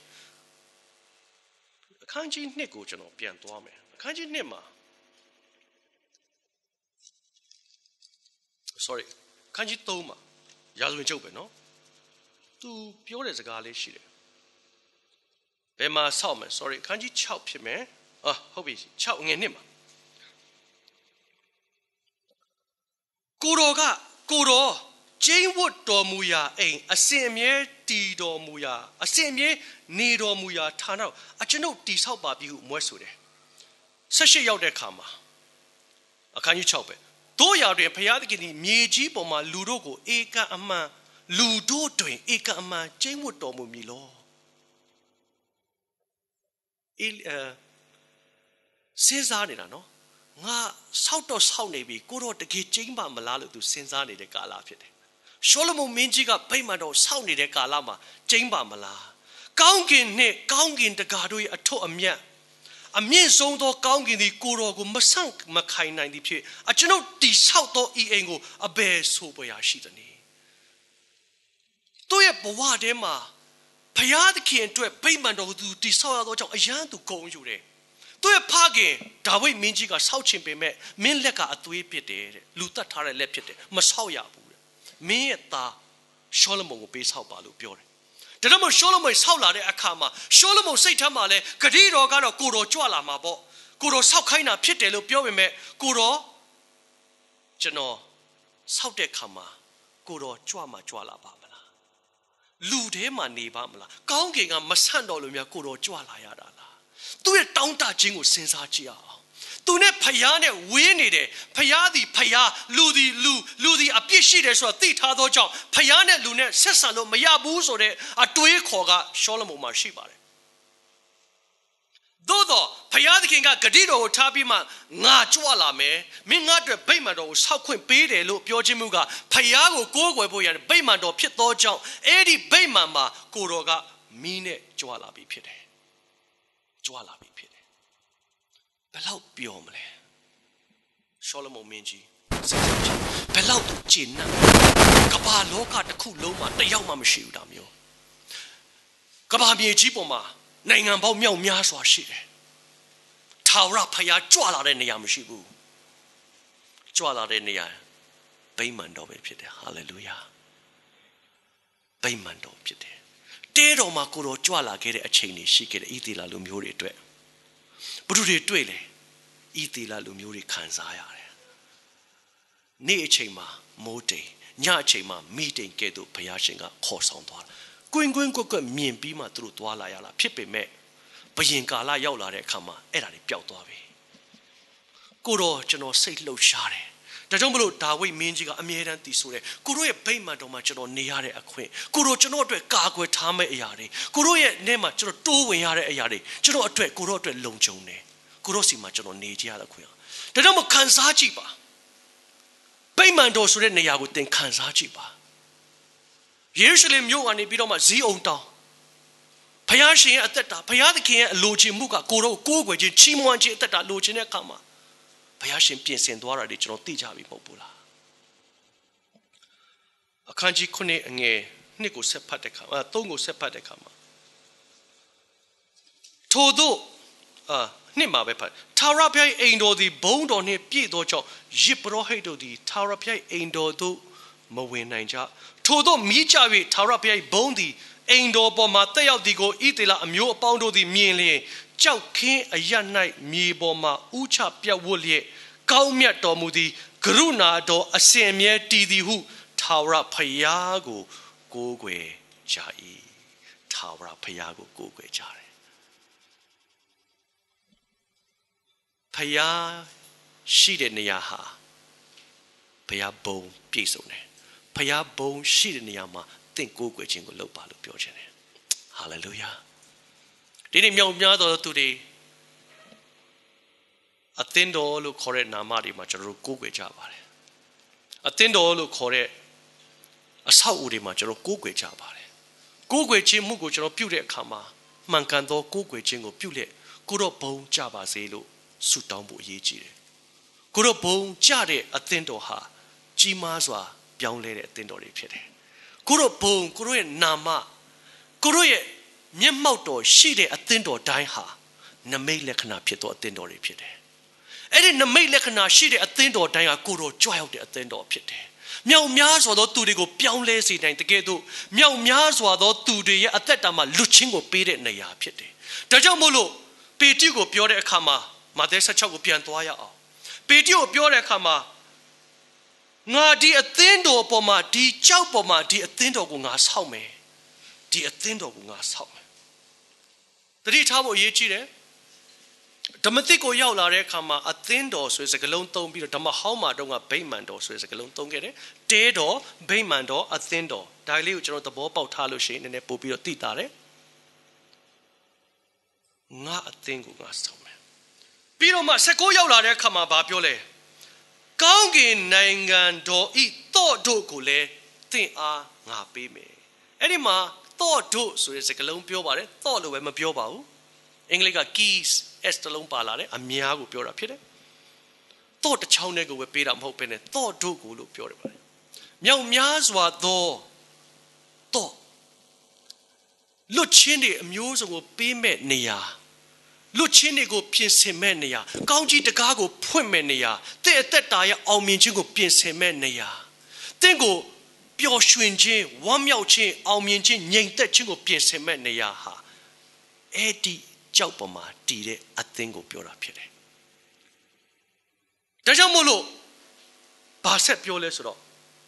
Speaker 1: Kanji Nico Jano Piantuame. Kanji Nima. Sorry, Kanji Toma. Yazwin Jobe, no? To pure as a garlic shire. Bema Salmon, sorry, can't you chop him, eh? Ah, hobby, chopping in him. Kuroga, Kuro, Jane Wood Dormuya, eh? A same year, T Dormuya, a same year, Ni Dormuya, Tano, a general this how Babu Mosude. Sashi Yode Kama. A can you chop it? Doya de Payadiki, Miji Boma, Ludogo, Eka Ama. Ludo doing Eka ama Jane would domu milo. Il uh Senzanina no? Nga South of South Navy, go to the Jimba Malalo to Senzani de Galapite. Solomon Minjiga payment of Sound de Galama, Jimba Mala. Gongin ne, Gongin the Gadui a to a mia. A mere zondo Gongin the Guru Masank Makai ninety p. A general di South of E Angle, a bear sober yashitani. Toya Bowadema, ဖယားသခင်အတွက်ဗိမာန်တော်သူတိဆောက်ရသောကြောင့်အယံသူဂုဏ်ယူတယ်သူရဲ့ဖခင်ဒါဝိဒ်မင်းကြီးကဆောက်ချင်ပေမဲ့မင်းလက်ကအသွေးပစ်တယ်တဲ့လူတတ်ထားတဲ့လက်ဖြစ်တယ်မဆောက်ရဘူးတဲ့မင်းရဲ့သားရှောလမုန်ကိုပေးဆောက်ပါလို့ပြောတယ်ဒါကြောင့်မို့ရှောလမုန်ဆောက်လာတဲ့အခါမှာရှောလမုန်စိတ်ထဲမှာလဲဂတိတော်ကတော့ကိုတော်ကြွလာမှာပေါ့ကိုတော်ဆောက်ခိုင်းတာဖြစ်တယ်လို့ပြောပေမဲ့ကိုတော်ကျွန်တော်ဆောက်တဲ့ခါမှာကိုတော်ကြွမှာကြွလာပါမလားလူထဲမှာနေပါမလားကောင်းကင်ကမဆန့်တော်လို့များကိုတော်ကြွလာရတာလားသူ့ရဲ့တောင်းတခြင်းကိုစဉ်းစားကြည့်အောင်သူနဲ့ဖယားနဲ့ဝေးနေတယ်ဖယားသည်ဖယားလူသည်လူလူသည်အပြစ်ရှိတယ်ဆိုတာသိထားသောကြောင့်ဖယားနဲ့လူနဲ့ဆက်ဆံလို့မရဘူးဆိုတဲ့အတွေးခေါ်ကရှောလမုန်မှာရှိပါတယ်သို့တော့ဖယားသခင်ကဂတိတော်ကိုထားပြီးမှငါကြွလာမယ်မင်းငါအတွက်ဗိမာန်တော်ကိုဆောက်ခွင့်ပေးတယ်လို့ပြောခြင်းမူကဖယားကိုကိုးကွယ်ဖို့ရတဲ့ဗိမာန်တော်ဖြစ်သောကြောင့်အဲ့ဒီဗိမာန်မှာကိုတော်ကမီးနဲ့ကြွလာပြီဖြစ်တယ်ကြွလာပြီဖြစ်တယ်ဘယ်လောက်ပြောမလဲရှောလမုန်မင်းကြီးစိတ်ကြီးဘယ်လောက်ကျဉ်းနှံ့ကမ္ဘာလောကတစ်ခုလုံးမှာတယောက်မှမရှိဘူးတာမျိုးကမ္ဘာမြေကြီးပေါ်မှာနိုင်ငံပေါင်းမြောက်များစွာရှိတယ်ထာဝရဘုရားကြွလာတဲ့နေရာမရှိဘူးကြွလာတဲ့နေရာဗိမာန်တော်ပဲဖြစ်တယ်ဟာလေလုယာဗိမာန်တော်ဖြစ်တယ်တဲတော်မှာကိုတော်ကြွလာခဲ့တဲ့အချိန်တွေရှိခဲ့တဲ့ဣသရေလလူမျိုးတွေအတွက်ဘုသူတွေတွေ့လေဣသရေလလူမျိုးတွေခံစားရတယ်နေ့အချိန်မှာမိုးတိမ်ညအချိန်မှာမိတိမ်ကဲ့သို့ဘုရားရှင်ကခေါ်ဆောင်သွားတာကွင်းကွင်းကွက်ကွက်မြင်ပြီးမှသူတို့သွားလာရတာဖြစ်ပေမဲ့ဘယင်ကာလရောက်လာတဲ့အခါမှာအဲ့ဒါတွေပျောက်သွားပြီကိုတော့ကျွန်တော်စိတ်လှုပ်ရှားတယ်ဒါကြောင့်မလို့ဒါဝိဒ်မင်းကြီးကအမြဲတမ်းတည်ဆိုတယ်ကိုတို့ရဲ့ဗိမာန်တော်မှာကျွန်တော်နေရတဲ့အခွင့်ကိုတို့ကျွန်တော်အတွက်ကာကွယ်ထားမယ့်အရာတွေကိုတို့ရဲ့နေ့မှာကျွန်တော်တိုးဝင်ရတဲ့အရာတွေကျွန်တော်အတွက်ကိုတို့အတွက်လုံခြုံတယ်ကိုတို့စီမှာကျွန်တော်နေကြရတဲ့ခွင့်ဒါကြောင့်မခံစားကြည့်ပါဗိမာန်တော်ဆိုတဲ့နေရာကိုသင်ခံစားကြည့်ပါယေရုရှလင်မြို့ကနေပြီးတော့မှဇီးအောင်တောင်းဘုရားရှင်ရဲ့အသက်တာဘုရားသခင်ရဲ့အလိုချင်မှုကကိုတော့ကိုးကွယ်ခြင်းချီးမွမ်းခြင်းအသက်တာလိုချင်တဲ့အခါမှာဘုရားရှင်ပြင်ဆင်သွားတာတွေကျွန်တော်သိကြပြီမဟုတ်ဘူးလားအခန်းကြီးခုနှစ်အငယ်နှစ်ကိုဆက်ဖတ်တဲ့အခါအဲသုံးကိုဆက်ဖတ်တဲ့အခါမှာထို့သောအာနှစ်မှာပဲဖတ်ထာဝရဘုရားအိမ်တော်သည်ဘုန်းတော်နှင့်ပြည့်သောကြောင့်ယစ်ပရောဟိတ်တို့သည်ထာဝရဘုရားအိမ်တော်သို့မဝင်နိုင်ကြထို့သောမိကြ၍ထာဝရဘုရားဘုန်းသည်အိမ်တော်ပေါ်မှာတက်ရောက်သည်ကိုဣသရေလအမျိုးအပေါင်းတို့သည်မြင်လျင်ကြောက်ခင်းအရ၌မြေပေါ်မှာဥချပြတ်ဝတ်လျက်ကောင်းမြတ်တော်မူသည်ကရုဏာတော်အစဉ်အမြဲတည်သည်ဟုထာဝရဘုရားကိုကိုးကွယ်ကြ၏ထာဝရဘုရားကိုကိုးကွယ်ကြတယ်ဘုရားရှိတဲ့နေရာဟာဘုရားဘုံပြည့်စုံတယ်ဘုရားဘုံရှိတဲ့နေရာမှာသင်ကိုးကွယ်ခြင်းကိုလုပ်ပါလို့ပြောချင်တယ်ဟာလေလုယာဒီနေ့မြောက်များသောသူတွေအသင်းတော်လို့ခေါ်တဲ့နာမတွေမှာကျွန်တော်တို့ကိုးကွယ်ကြပါတယ်အသင်းတော်လို့ခေါ်တဲ့အဆောက်အဦတွေမှာကျွန်တော်ကိုးကွယ်ကြပါတယ်ကိုးကွယ်ခြင်းမှုကိုကျွန်တော်ပြုတဲ့အခါမှာမှန်ကန်သောကိုးကွယ်ခြင်းကိုပြုလက်ကိုတော့ဘုံကြပါစေလို့ဆုတောင်းဖို့အရေးကြီးတယ်ကိုတော့ဘုံကြတဲ့အသင်းတော်ဟာကြီးမားစွာပြောင်းလဲတဲ့အသင်းတော်တွေဖြစ်တယ်ကိုတော့ဘုံကိုတို့ရဲ့နာမကိုတို့ရဲ့မျက်မှောက်တော်ရှိတဲ့အသင်းတော်တိုင်းဟာနမိတ်လက္ခဏာဖြစ်သောအသင်းတော်တွေဖြစ်တယ်အဲ့ဒီနမိတ်လက္ခဏာရှိတဲ့အသင်းတော်တိုင်းဟာကိုတော်ကြွရောက်တဲ့အသင်းတော်ဖြစ်တယ်မြောက်များစွာသောသူတွေကိုပြောင်းလဲစေနိုင်တကယ်တော့မြောက်များစွာသောသူတွေရဲ့အသက်တာမှာလွတ်ချင်းကိုပေးတဲ့နေရာဖြစ်တယ်ဒါကြောင့်မို့လို့ပေတရုကိုပြောတဲ့အခါမှာမာသဲဆယ်ခြောက်ကိုပြန်သွားရအောင်ပေတရုကိုပြောတဲ့အခါမှာငါဒီအသင်းတော်ပေါ်မှာဒီကြောက်ပေါ်မှာဒီအသင်းတော်ကိုငါဆောက်မယ်ဒီအသင်းတော်ကိုငါဆောက်မယ်တတိထားဖို့အရေးကြီးတယ်ဓမ္မသစ်ကိုရောက်လာတဲ့အခါမှာအသင်းတော်ဆိုတဲ့စကားလုံးသုံးပြီးတော့ဓမ္မဟောင်းမှာတော့ကဗိမာန်တော်ဆိုတဲ့စကားလုံးသုံးခဲ့တယ်တဲတော်ဗိမာန်တော်အသင်းတော်ဒါလေးကိုကျွန်တော်သဘောပေါက်ထားလို့ရှိရင်နည်းနည်းပို့ပြီးတော့သိတာတယ်ငါအသင်းကိုငါဆောက်မယ်ပြီးတော့မှဆယ်ကိုရောက်လာတဲ့အခါမှာဘာပြောလဲကောင်းကင်နိုင်ငံတော်ဤတော့တို့ကိုလည်းသင်အားငါပေးမယ်အဲ့ဒီမှာတော့တို့ဆိုတဲ့စကားလုံးပြောပါတယ်တော့လို့ပဲမပြောပါဘူးအင်္ဂလိပ်က keys s တလုံးပါလာတယ်အများကိုပြောတာဖြစ်တယ်တော့တစ်ချောင်းနဲ့ကိုပဲပေးတာမဟုတ်ဘဲနဲ့တော့တို့ကိုလို့ပြောတယ်ပါတယ်မြောက်များစွာသောတော့လွတ်ချင်းတွေအမျိုးစုံကိုပေးမဲ့နေရာလွတ်ချင်းတွေကိုပြင်ဆင်မဲ့နေရာကောင်းကြီးတကားကိုဖွင့်မဲ့နေရာတင့်အသက်တာရဲ့အောင်မြင်ခြင်းကိုပြင်ဆင်မဲ့နေရာတင့်ကိုပျော်ရွှင်ခြင်းဝမ်းမြောက်ခြင်းအောင်မြင်ခြင်းငြိမ်သက်ခြင်းကိုပြင်ဆင်မဲ့နေရာဟာအဲ့ဒီကြောက်ပေါ်မှာတည်တဲ့အသင်းကိုပြောတာဖြစ်တယ်ဒါကြောင့်မို့လို့ဘာဆက်ပြောလဲဆိုတော့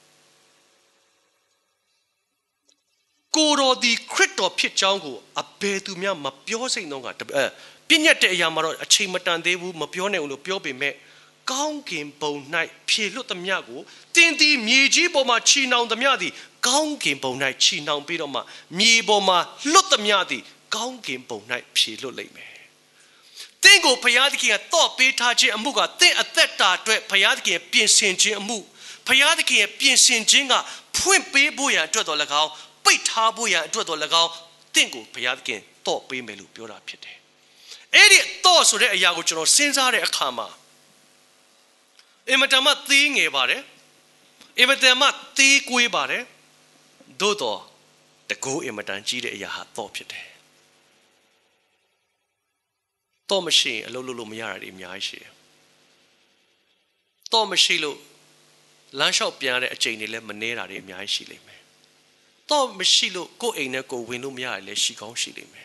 Speaker 1: ကိုတော်ဒီခရစ်တော်ဖြစ်ကြောင်းကိုအဘယ်သူမှမပြောစိမ့်တော့ကပြည့်ညတ်တဲ့အရာမှာတော့အချိန်မတန်သေးဘူးမပြောနိုင်ဘူးလို့ပြောပေမဲ့ကောင်းကင်ဘုံ၌ဖြေလွတ်သမျှကိုတင်းတီမြေကြီးပေါ်မှာချီနှောင်သမျှသည်ကောင်းကင်ဘုံ၌ချီနှောင်ပြီးတော့မှမြေပေါ်မှာလွတ်သမျှသည်ကောင်းကင်ဘုံ၌ဖြေလွတ်လိမ့်မယ်။တင်းကိုဘုရားသခင်ကတော့ပေးထားခြင်းအမှုကတင်းအသက်တာအတွက်ဘုရားသခင်ပြင်ဆင်ခြင်းအမှုဘုရားသခင်ပြင်ဆင်ခြင်းကဖွင့်ပေးဖို့ရန်အတွက်တော်၎င်းပိတ်ထားဖို့ရန်အတွက်တော်၎င်းတင့်ကိုဘုရားသခင်တော့ပေးမယ်လို့ပြောတာဖြစ်တယ်။အဲ့ဒီတော့ဆိုတဲ့အရာကိုကျွန်တော်စဉ်းစားတဲ့အခါမှာအင်မတန်မှသေးငယ်ပါတယ်။အင်မတန်မှသေးကွေးပါတယ်။သို့တော့တကူအင်မတန်ကြီးတဲ့အရာဟာတော့ဖြစ်တယ်။တော့မရှိရင်အလုပ်လုပ်လို့မရတာတွေအများကြီးရှိတယ်။တော့မရှိလို့လမ်းလျှောက်ပြန်ရတဲ့အချိန်တွေလည်းမနှဲတာတွေအများကြီးရှိလိမ့်မယ်တော့မရှိလို့ကိုယ်အိမ်နဲ့ကိုယ်ဝင်လို့မရတယ်လေရှိကောင်းရှိလိမ့်မယ်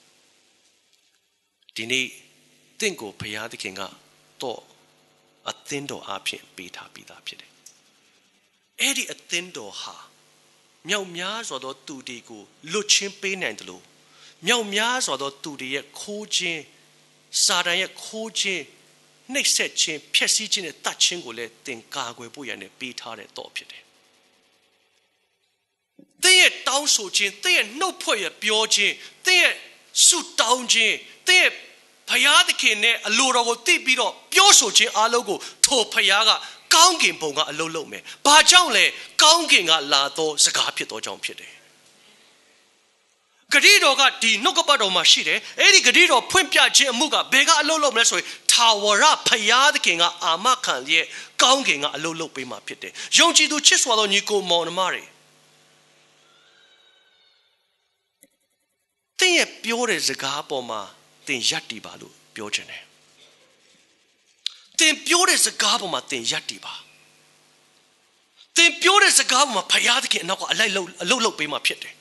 Speaker 1: ဒီနေ့တင့်ကိုဘုရားသခင်ကတော့အသင်းတော်အဖြစ်ပေးထားပြီးသားဖြစ်တယ်အဲ့ဒီအသင်းတော်ဟာမြောက်များစွာသောသူတွေကိုလွတ်ချင်းပေးနိုင်တယ်လို့မြောက်များစွာသောသူတွေရဲ့ခိုးခြင်းစာတန်ရဲ့ခိုးခြင်းနှိပ်စက်ခြင်းဖျက်ဆီးခြင်းနဲ့တတ်ခြင်းကိုလည်းသင်ကာကွယ်ဖို့ရန်ပေးထားတဲ့တော့ဖြစ်တယ်သင်ရဲ့တောင်းဆိုခြင်းသင်ရဲ့နှုတ်ဖွဲ့ရပြောခြင်းသင်ရဲ့ဆုတောင်းခြင်းသင်ရဲ့ဘုရားသခင်နဲ့အလိုတော်ကိုသိပြီးတော့ပြောဆိုခြင်းအားလုံးကိုထိုဘုရားကကောင်းကင်ဘုံကအလုံးလုံးမယ်။ဘာကြောင့်လဲကောင်းကင်ကလာသောစကားဖြစ်သောကြောင့်ဖြစ်တယ်။ဂတိတော်ကဒီနှုတ်ကပတ်တော်မှာရှိတယ်။အဲ့ဒီဂတိတော်ဖွင့်ပြခြင်းအမှုကဘယ်ကအလုံးလုံးမလဲဆိုရင်ထာဝရဘုရားသခင်ကအာမခံလျက်ကောင်းကင်ကအလုံးလုံးပေးမှဖြစ်တယ်။ယုံကြည်သူချစ်စွာသောညီကိုမောင်နှမတွေသင်ရဲ့ပြောတဲ့စကားပေါ်မှာသင်ယက်တည်ပါလို့ပြောချင်တယ်သင်ပြောတဲ့စကားပေါ်မှာသင်ယက်တည်ပါသင်ပြောတဲ့စကားပေါ်မှာဘုရားသခင်အနောက်ကအလိုက်လုံးအလုတ်လုတ်ပေးမှဖြစ်တယ်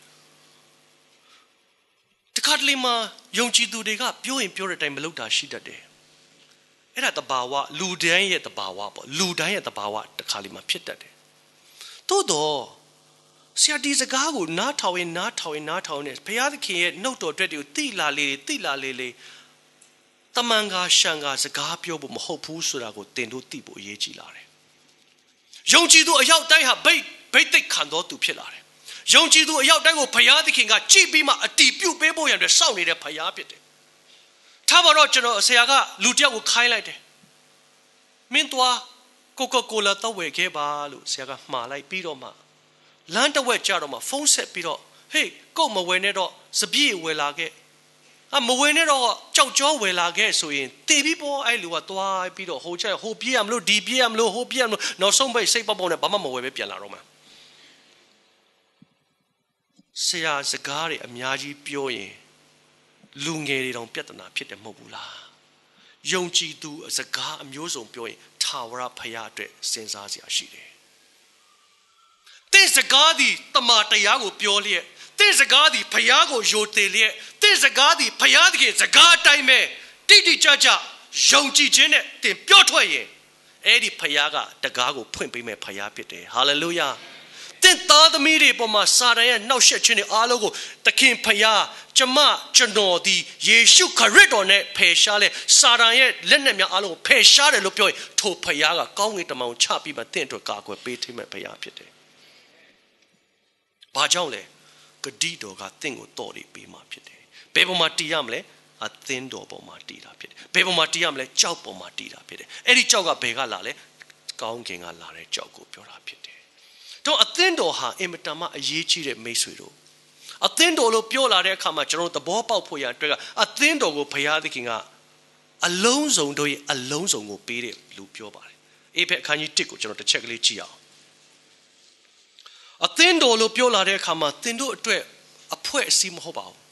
Speaker 1: တခါတလေမှာယုံကြည်သူတွေကပြောရင်ပြောတဲ့အတိုင်းမလုပ်တာရှိတတ်တယ်အဲ့ဒါတဘာဝလူတိုင်းရဲ့တဘာဝပေါ့လူတိုင်းရဲ့တဘာဝတခါလေမှာဖြစ်တတ်တယ်သို့တော့ဆရာဒီစကားကိုနားထောင်ရင်နားထောင်ရင်နားထောင်နေဘုရားသခင်ရဲ့နှုတ်တော်အတွက်ကိုတိလာလေးတိလာလေးလေးတမန်ကရှန်ကစကားပြောဖို့မဟုတ်ဘူးဆိုတာကိုတင်တို့သိဖို့အရေးကြီးလာတယ်။ယုံကြည်သူအရောက်တိုင်းဟာဘိတ်ဘိတ်သိက်ခံတော်သူဖြစ်လာတယ်။ယုံကြည်သူအရောက်တိုင်းကိုဘုရားသခင်ကကြည်ပြီးမှအတီးပြုတ်ပေးဖို့ရတဲ့စောင့်နေတဲ့ဘုရားဖြစ်တယ်။ထားပါတော့ကျွန်တော်ဆရာကလူတယောက်ကိုခိုင်းလိုက်တယ်။မင်းသွားကိုကာကိုလာတော့ဝယ်ခဲ့ပါလို့ဆရာကမှားလိုက်ပြီးတော့မှလမ်းတစ်ဝက်ကြတော့မှဖုန်းဆက်ပြီးတော့ဟေးကို့မဝယ်နဲ့တော့စပြည့်ဝယ်လာခဲ့အမဝယ်နဲ့တော့ကြောက်ကြောဝယ်လာခဲ့ဆိုရင်တေပြီးပေါ်အဲ့လူကသွားပြီးတော့ဟိုချက်ဟိုပြေးရမလို့ဒီပြေးရမလို့ဟိုပြေးရမလို့နောက်ဆုံးပိတ်စိတ်ပေါက်ပေါက်နဲ့ဘာမှမဝယ်ပဲပြန်လာတော့မှာဆရာစကားတွေအများကြီးပြောရင်လူငယ်တွေတောင်ပြဿနာဖြစ်တယ်မဟုတ်ဘူးလားယုံကြည်သူစကားအမျိုးစုံပြောရင်ထာဝရဘုရားအတွက်စဉ်းစားစရာရှိတယ်တဲ့စကားဒီတမန်တရားကိုပြောလျက်တဲ့စကားဒီဘုရားကိုယိုသေးလျက်တဲ့စကားဒီဘုရားသခင်စကားအတိုင်းပဲတိတိကျကျယုံကြည်ခြင်းနဲ့တင်ပြောထွက်ရင်အဲ့ဒီဘုရားကတကားကိုဖွင့်ပေးမဲ့ဘုရားဖြစ်တယ်ဟာလေလုယာတဲ့သားသမီးတွေပေါ်မှာစာတန်ရဲ့နှောက်ယှက်ခြင်းတွေအားလုံးကိုသခင်ဘုရားကျမကျွန်တော်ဒီယေရှုခရစ်တော်နဲ့ဖယ်ရှားလဲစာတန်ရဲ့လက်နက်များအားလုံးကိုဖယ်ရှားတယ်လို့ပြောရင်ထိုဘုရားကကောင်းကင်တမန်ကိုချပြီးမှတင့်အတွက်ကာကွယ်ပေးထိမဲ့ဘုရားဖြစ်တယ်ဘာကြောင့်လဲဂတိတော်ကတင့်ကိုတော်တွေပေးမှဖြစ်တယ်ဘယ်ပေါ်မှာတည်ရမလဲအသင်းတော်ပေါ်မှာတည်တာဖြစ်တယ်ဘယ်ပေါ်မှာတည်ရမလဲကြောက်ပေါ်မှာတည်တာဖြစ်တယ်အဲ့ဒီကြောက်ကဘယ်ကလာလဲကောင်းကင်ကလာတဲ့ကြောက်ကိုပြောတာဖြစ်တယ်တော့အသင်းတော်ဟာအင်မတန်မှအရေးကြီးတဲ့မိတ်ဆွေတို့အသင်းတော်လို့ပြောလာတဲ့အခါမှာကျွန်တော်တို့သဘောပေါက်ဖို့ရအတွက်ကအသင်းတော်ကိုဘုရားသခင်ကအလုံးစုံတို့ရဲ့အလုံးစုံကိုပေးတယ်လို့ပြောပါတယ်အေဖက်အခန်းကြီးတစ်ကိုကျွန်တော်တစ်ချက်ကလေးကြည့်အောင်အသင်းတော်လို့ပြောလာတဲ့အခါမှာသင်တို့အတွက်အဖွဲ့အစည်းမဟုတ်ပါဘူး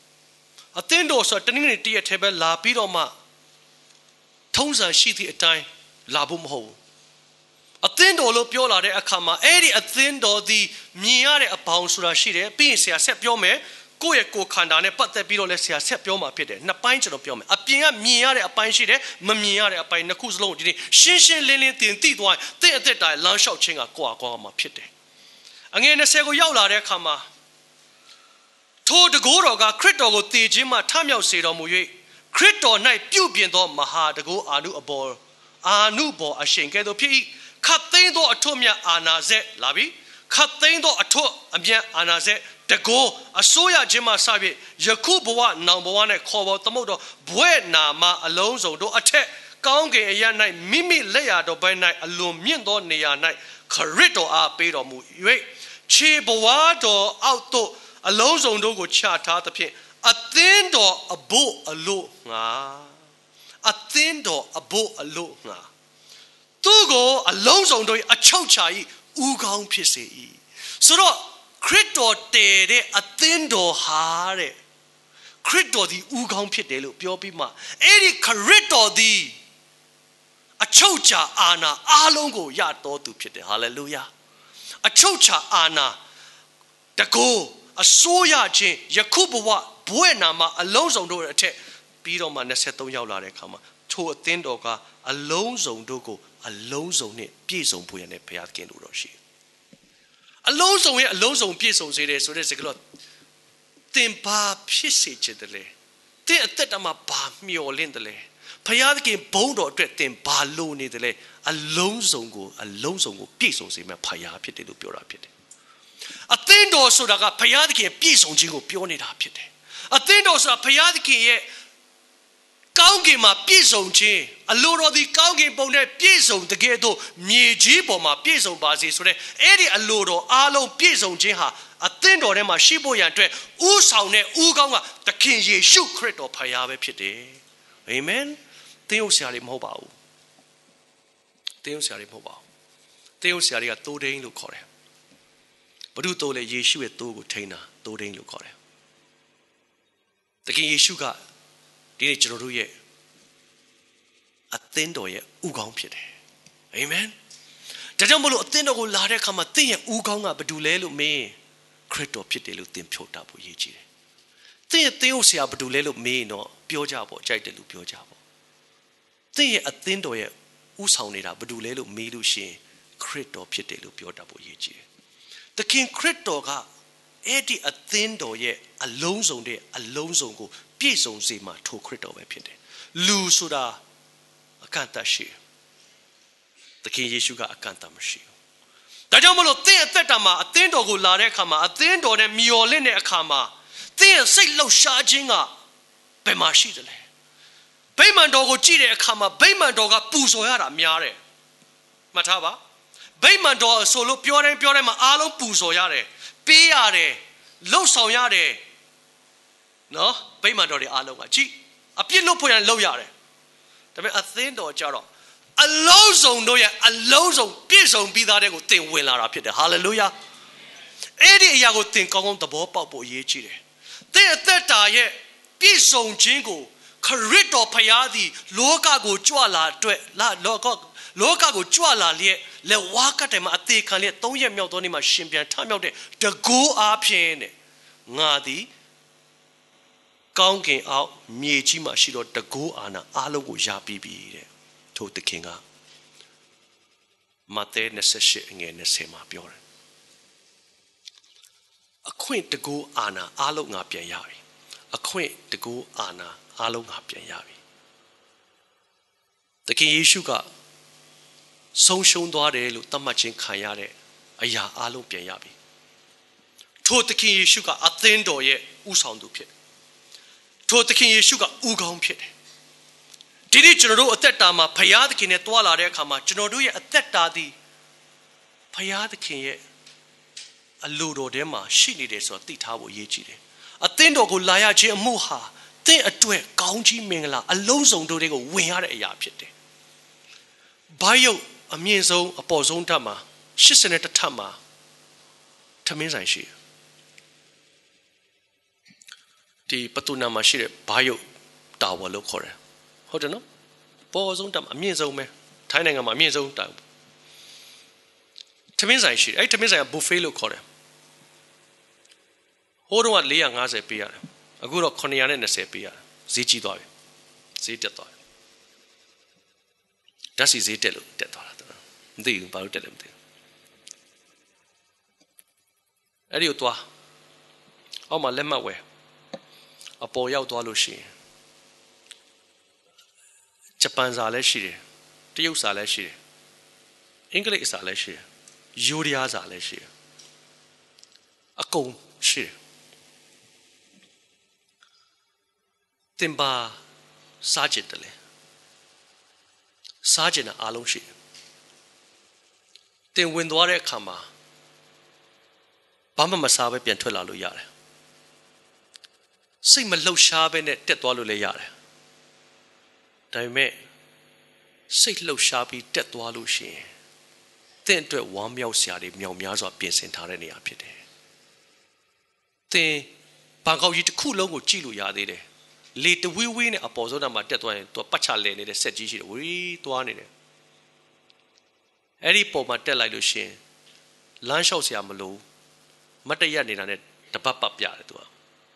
Speaker 1: အသင်းတော်ဆိုတနည်းနည်းတည့်ရထဲပဲလာပြီးတော့မှထုံးစံရှိသည့်အတိုင်းလာဖို့မဟုတ်ဘူးအသင်းတော်လို့ပြောလာတဲ့အခါမှာအဲ့ဒီအသင်းတော်ဒီမြင်ရတဲ့အပေါင်းဆိုတာရှိတယ်ပြီးရင်ဆရာဆက်ပြောမယ်ကိုယ့်ရဲ့ကိုယ်ခန္ဓာနဲ့ပတ်သက်ပြီးတော့လဲဆရာဆက်ပြောမှာဖြစ်တယ်နှစ်ပိုင်းကျွန်တော်ပြောမယ်အပြင်ကမြင်ရတဲ့အပိုင်းရှိတယ်မမြင်ရတဲ့အပိုင်းနှစ်ခုစလုံးဒီနေ့ရှင်းရှင်းလင်းလင်းတင်သိသွားရင်တဲ့အသက်တာလမ်းလျှောက်ခြင်းကကိုယ့်အကွာမှာဖြစ်တယ်အငယ်နှစ်ဆယ်ကိုရောက်လာတဲ့အခါမှာထိုတကိုးတော်ကခရစ်တော်ကိုတည်ခြင်းမှထမြောက်စေတော်မူ၍ခရစ်တော်၌ပြုပြင်သောမဟာတကိုးအာနုအဘောအာနုဘောအရှင်ကဲ့သို့ဖြစ်၏ခတ်သိမ်းသောအထွတ်မြတ်အာနာဇက်လာပြီခတ်သိမ်းသောအထွတ်အမြတ်အာနာဇက်တကိုးအစိုးရခြင်းမှစ၍ယခုဘဝနောင်ဘဝ၌ခေါ်ပေါ်သမုတ်တော်ဘွဲ့နာမအလုံးစုံတို့အထက်ကောင်းကင်အရာ၌မိမိလက်ရတော်ဘက်၌အလွန်မြင့်သောနေရာ၌ခရစ်တော်အားပေးတော်မူ၍ခြေဘဝတော်အောက်သို့အလုံးစုံတို့ကိုချထားသဖြင့်အသင်းတော်အဖို့အလို့ငါအသင်းတော်အဖို့အလို့ငါသူကိုအလုံးစုံတို့အချုပ်ချာ၏ဥကောင်းဖြစ်စေ၏ဆိုတော့ခရစ်တော်တည်တဲ့အသင်းတော်ဟာတဲ့ခရစ်တော်ဒီဥကောင်းဖြစ်တယ်လို့ပြောပြီးမှအဲ့ဒီခရစ်တော်ဒီအချုပ်ချာအာဏာအားလုံးကိုရတော်သူဖြစ်တယ်ဟာလေလုယာအချုပ်ချာအာဏာတကိုးအစိုးရခြင်းယခုဘဝဘွဲ့နာမှာအလုံးစုံတို့အထက်ပြီးတော့မှနှစ်ဆယ်သုံးရောက်လာတဲ့အခါမှာထိုအသင်းတော်ကအလုံးစုံတို့ကိုအလုံးစုံနဲ့ပြည့်စုံဖို့ရတဲ့ဘုရားသခင်လိုတော်ရှိအလုံးစုံရဲ့အလုံးစုံပြည့်စုံစေတယ်ဆိုတဲ့စကားတော့တင်ပါဖြစ်စေချင်တယ်လေတင်အသက်တာမှာဘာမျှော်လင့်တယ်လဲဘုရားသခင်ဘုန်းတော်အတွက်တင်ဘာလိုနေတယ်လဲအလုံးစုံကိုအလုံးစုံကိုပြည့်စုံစေမယ့်ဘုရားဖြစ်တယ်လို့ပြောတာဖြစ်တယ်အသင်းတော်ဆိုတာကဘုရားသခင်ပြည့်စုံခြင်းကိုပြောနေတာဖြစ်တယ်အသင်းတော်ဆိုတာဘုရားသခင်ရဲ့ကောင်းကင်မှာပြည့်စုံခြင်းအလိုတော်ဒီကောင်းကင်ပုံနဲ့ပြည့်စုံတကယ်တော့မြေကြီးပေါ်မှာပြည့်စုံပါစေဆိုတဲ့အဲ့ဒီအလိုတော်အားလုံးပြည့်စုံခြင်းဟာအသင်းတော်ထဲမှာရှိဖို့ရန်အတွက်ဥဆောင်တဲ့ဥကောင်းကသခင်ယေရှုခရစ်တော်ဖခင်ပဲဖြစ်တယ်အာမင်သင်တို့ဆရာတွေမဟုတ်ပါဘူးသင်တို့ဆရာတွေမဟုတ်ပါဘူးသင်တို့ဆရာတွေကတိုးတိန်လို့ခေါ်တယ်ဘုဒ္ဓတိုးလေယေရှုရဲ့တိုးကိုထိန်းတာတိုးတိန်လို့ခေါ်တယ်သခင်ယေရှုကဒီနေ့ကျွန်တော်တို့ရဲ့အသင်းတော်ရဲ့ဥကောင်းဖြစ်တယ်အာမင်ဒါကြောင့်မလို့အသင်းတော်ကိုလာတဲ့အခါမှာသင်ရဲ့ဥကောင်းကဘာတူလဲလို့မင်းခရစ်တော်ဖြစ်တယ်လို့သင်ဖြောတာဖို့ရည်ကြည်တယ်သင်ရဲ့သင်ဟုတ်ဆရာဘာတူလဲလို့မင်းတော့ပြောကြပေါ့ကြိုက်တယ်လို့ပြောကြပေါ့သင်ရဲ့အသင်းတော်ရဲ့ဥဆောင်နေတာဘာတူလဲလို့မေးလို့ရှိရင်ခရစ်တော်ဖြစ်တယ်လို့ပြောတာဖို့ရည်ကြည်တယ်သခင်ခရစ်တော်ကအဲ့ဒီအသင်းတော်ရဲ့အလုံးစုံတဲ့အလုံးစုံကိုပြည့်စုံစေမှာထိုခရစ်တော်ပဲဖြစ်တယ်လူဆိုတာအကန့်အသတ်ရှိသခင်ယေရှုကအကန့်အသတ်မရှိဘူးဒါကြောင့်မလို့သင်အသက်တာမှာအသင်းတော်ကိုလာတဲ့အခါမှာအသင်းတော်နဲ့မျော်လင့်တဲ့အခါမှာသင်ရဲ့စိတ်လှုပ်ရှားခြင်းကဘယ်မှာရှိသလဲဗိမာန်တော်ကိုကြည့်တဲ့အခါမှာဗိမာန်တော်ကပူဇော်ရတာများတယ်မှတ်ထားပါဗိမာန်တော်ဆိုလို့ပြောတိုင်းပြောတိုင်းမှာအားလုံးပူဇော်ရတယ်ပေးရတယ်လှုပ်ဆောင်ရတယ်နော်ဗိမာန်တော်တွေအားလုံးကကြည့်အပြစ်လို့ဖွင့်ရလှုပ်ရတယ်ဒါပေမဲ့အသင်းတော်ကြတော့အလုံးစုံတို့ရဲ့အလုံးစုံပြည့်စုံပြီးသားတဲ့ကိုသင်ဝင်လာတာဖြစ်တယ်ဟာလေလုယာအဲ့ဒီအရာကိုသင်ကောင်းကောင်းသဘောပေါက်ဖို့အရေးကြီးတယ်သင်အသက်တာရဲ့ပြည့်စုံခြင်းကိုခရစ်တော်ဖခင်သည်လောကကိုကြွလာအတွက်လာလောကလောကကိုကြွလာလျက်လက်ဝါးကတိုင်မှာအသေးခံလျက်သုံးရက်မြောက်သောနေ့မှာရှင်ပြန်ထမြောက်တဲ့တကိုးအားဖြင့်တဲ့ငါသည်ကောင်းကင်အောက်မြေကြီးမှာရှိတော့တကိုးအာဏာအားလုံးကိုရပြီးပြီတဲ့ထိုသခင်ကမဿဲ၂၈အငယ်၂၀မှာပြောတယ်အခွင့်တကိုးအာဏာအားလုံးငါပြန်ရပြီအခွင့်တကိုးအာဏာအားလုံးငါပြန်ရပြီသခင်ယေရှုကဆုံးရှုံးသွားတယ်လို့သတ်မှတ်ခြင်းခံရတဲ့အရာအားလုံးပြန်ရပြီထိုသခင်ယေရှုကအသင်းတော်ရဲ့ဥဆောင်သူဖြစ်ထိုသခင်ယေရှုကဥကောင်းဖြစ်တယ်ဒီနေ့ကျွန်တော်တို့အသက်တာမှာဖခင်သခင်နဲ့တွာလာတဲ့အခါမှာကျွန်တော်တို့ရဲ့အသက်တာသည်ဖခင်သခင်ရဲ့အလိုတော်ထဲမှာရှိနေတယ်ဆိုတာသိထားဖို့အရေးကြီးတယ်အသင်းတော်ကိုလာရခြင်းအမှုဟာသင်အတွက်ကောင်းကြီးမင်္ဂလာအလုံးစုံတို့တွေကိုဝင်ရတဲ့အရာဖြစ်တယ်ဘာယုတ်အမြင့်ဆုံးအပေါ်ဆုံးထပ်မှာရှစ်ဆယ်နဲ့တစ်ထပ်မှာထမင်းဆိုင်ရှိဒီပတူနာမှာရှိတဲ့ဘာယုတ်တာဝါလို့ခေါ်တယ်ဟုတ်တယ်နော်ပေါ်ဆုံးတက်အမြင့်ဆုံးပဲထိုင်းနိုင်ငံမှာအမြင့်ဆုံးတက်သမင်းဆိုင်ရှိတယ်အဲ့သမင်းဆိုင်က buffet လို့ခေါ်တယ်ဟိုတုန်းက၄၅၀ပေးရတယ်အခုတော့၉၂၀ပေးရတယ်ဈေးကြီးသွားပြီဈေးတက်သွားပြီဓာတ်ဆီဈေးတက်လို့တက်သွားတာမသိဘူးဘာလို့တက်လဲမသိဘူးအဲ့ဒီကိုသွားအောက်မှာလက်မှတ်ဝယ်အပေါ်ရောက်သွားလို့ရှိရင်ဂျပန်စာလည်းရှိတယ်တရုတ်စာလည်းရှိတယ်အင်္ဂလိပ်စာလည်းရှိတယ်ယူရီးယားစာလည်းရှိတယ်အကုန်ရှိတယ်တင်ပါစားကြတယ်လေစားကြတဲ့အားလုံးရှိတယ်တင်ဝင်သွားတဲ့အခါမှာဘာမှမစားပဲပြန်ထွက်လာလို့ရတယ်စိတ်မလှုပ်ရှားပဲနဲ့တက်သွားလို့လည်းရတယ်ဒါပေမဲ့စိတ်လှုပ်ရှားပြီးတက်သွားလို့ရှိရင်တင့်အတွက်ဝမ်းမြောက်စရာတွေမြောက်များစွာပြင်ဆင်ထားတဲ့နေရာဖြစ်တယ်တင်ဘန်ကောက်ကြီးတစ်ခုလုံးကိုကြည့်လို့ရသေးတယ်လေတဝေးဝေးနဲ့အပေါ်ဆုံးမှာတက်သွားရင်သူပတ်ချလဲနေတဲ့ဆက်ကြီးရှိတယ်ဝေးသွားနေတယ်အဲ့ဒီပုံမှာတက်လိုက်လို့ရှိရင်လမ်းလျှောက်စရာမလိုမတ်တရက်နေတာနဲ့တပတ်ပတ်ပြတယ်သူက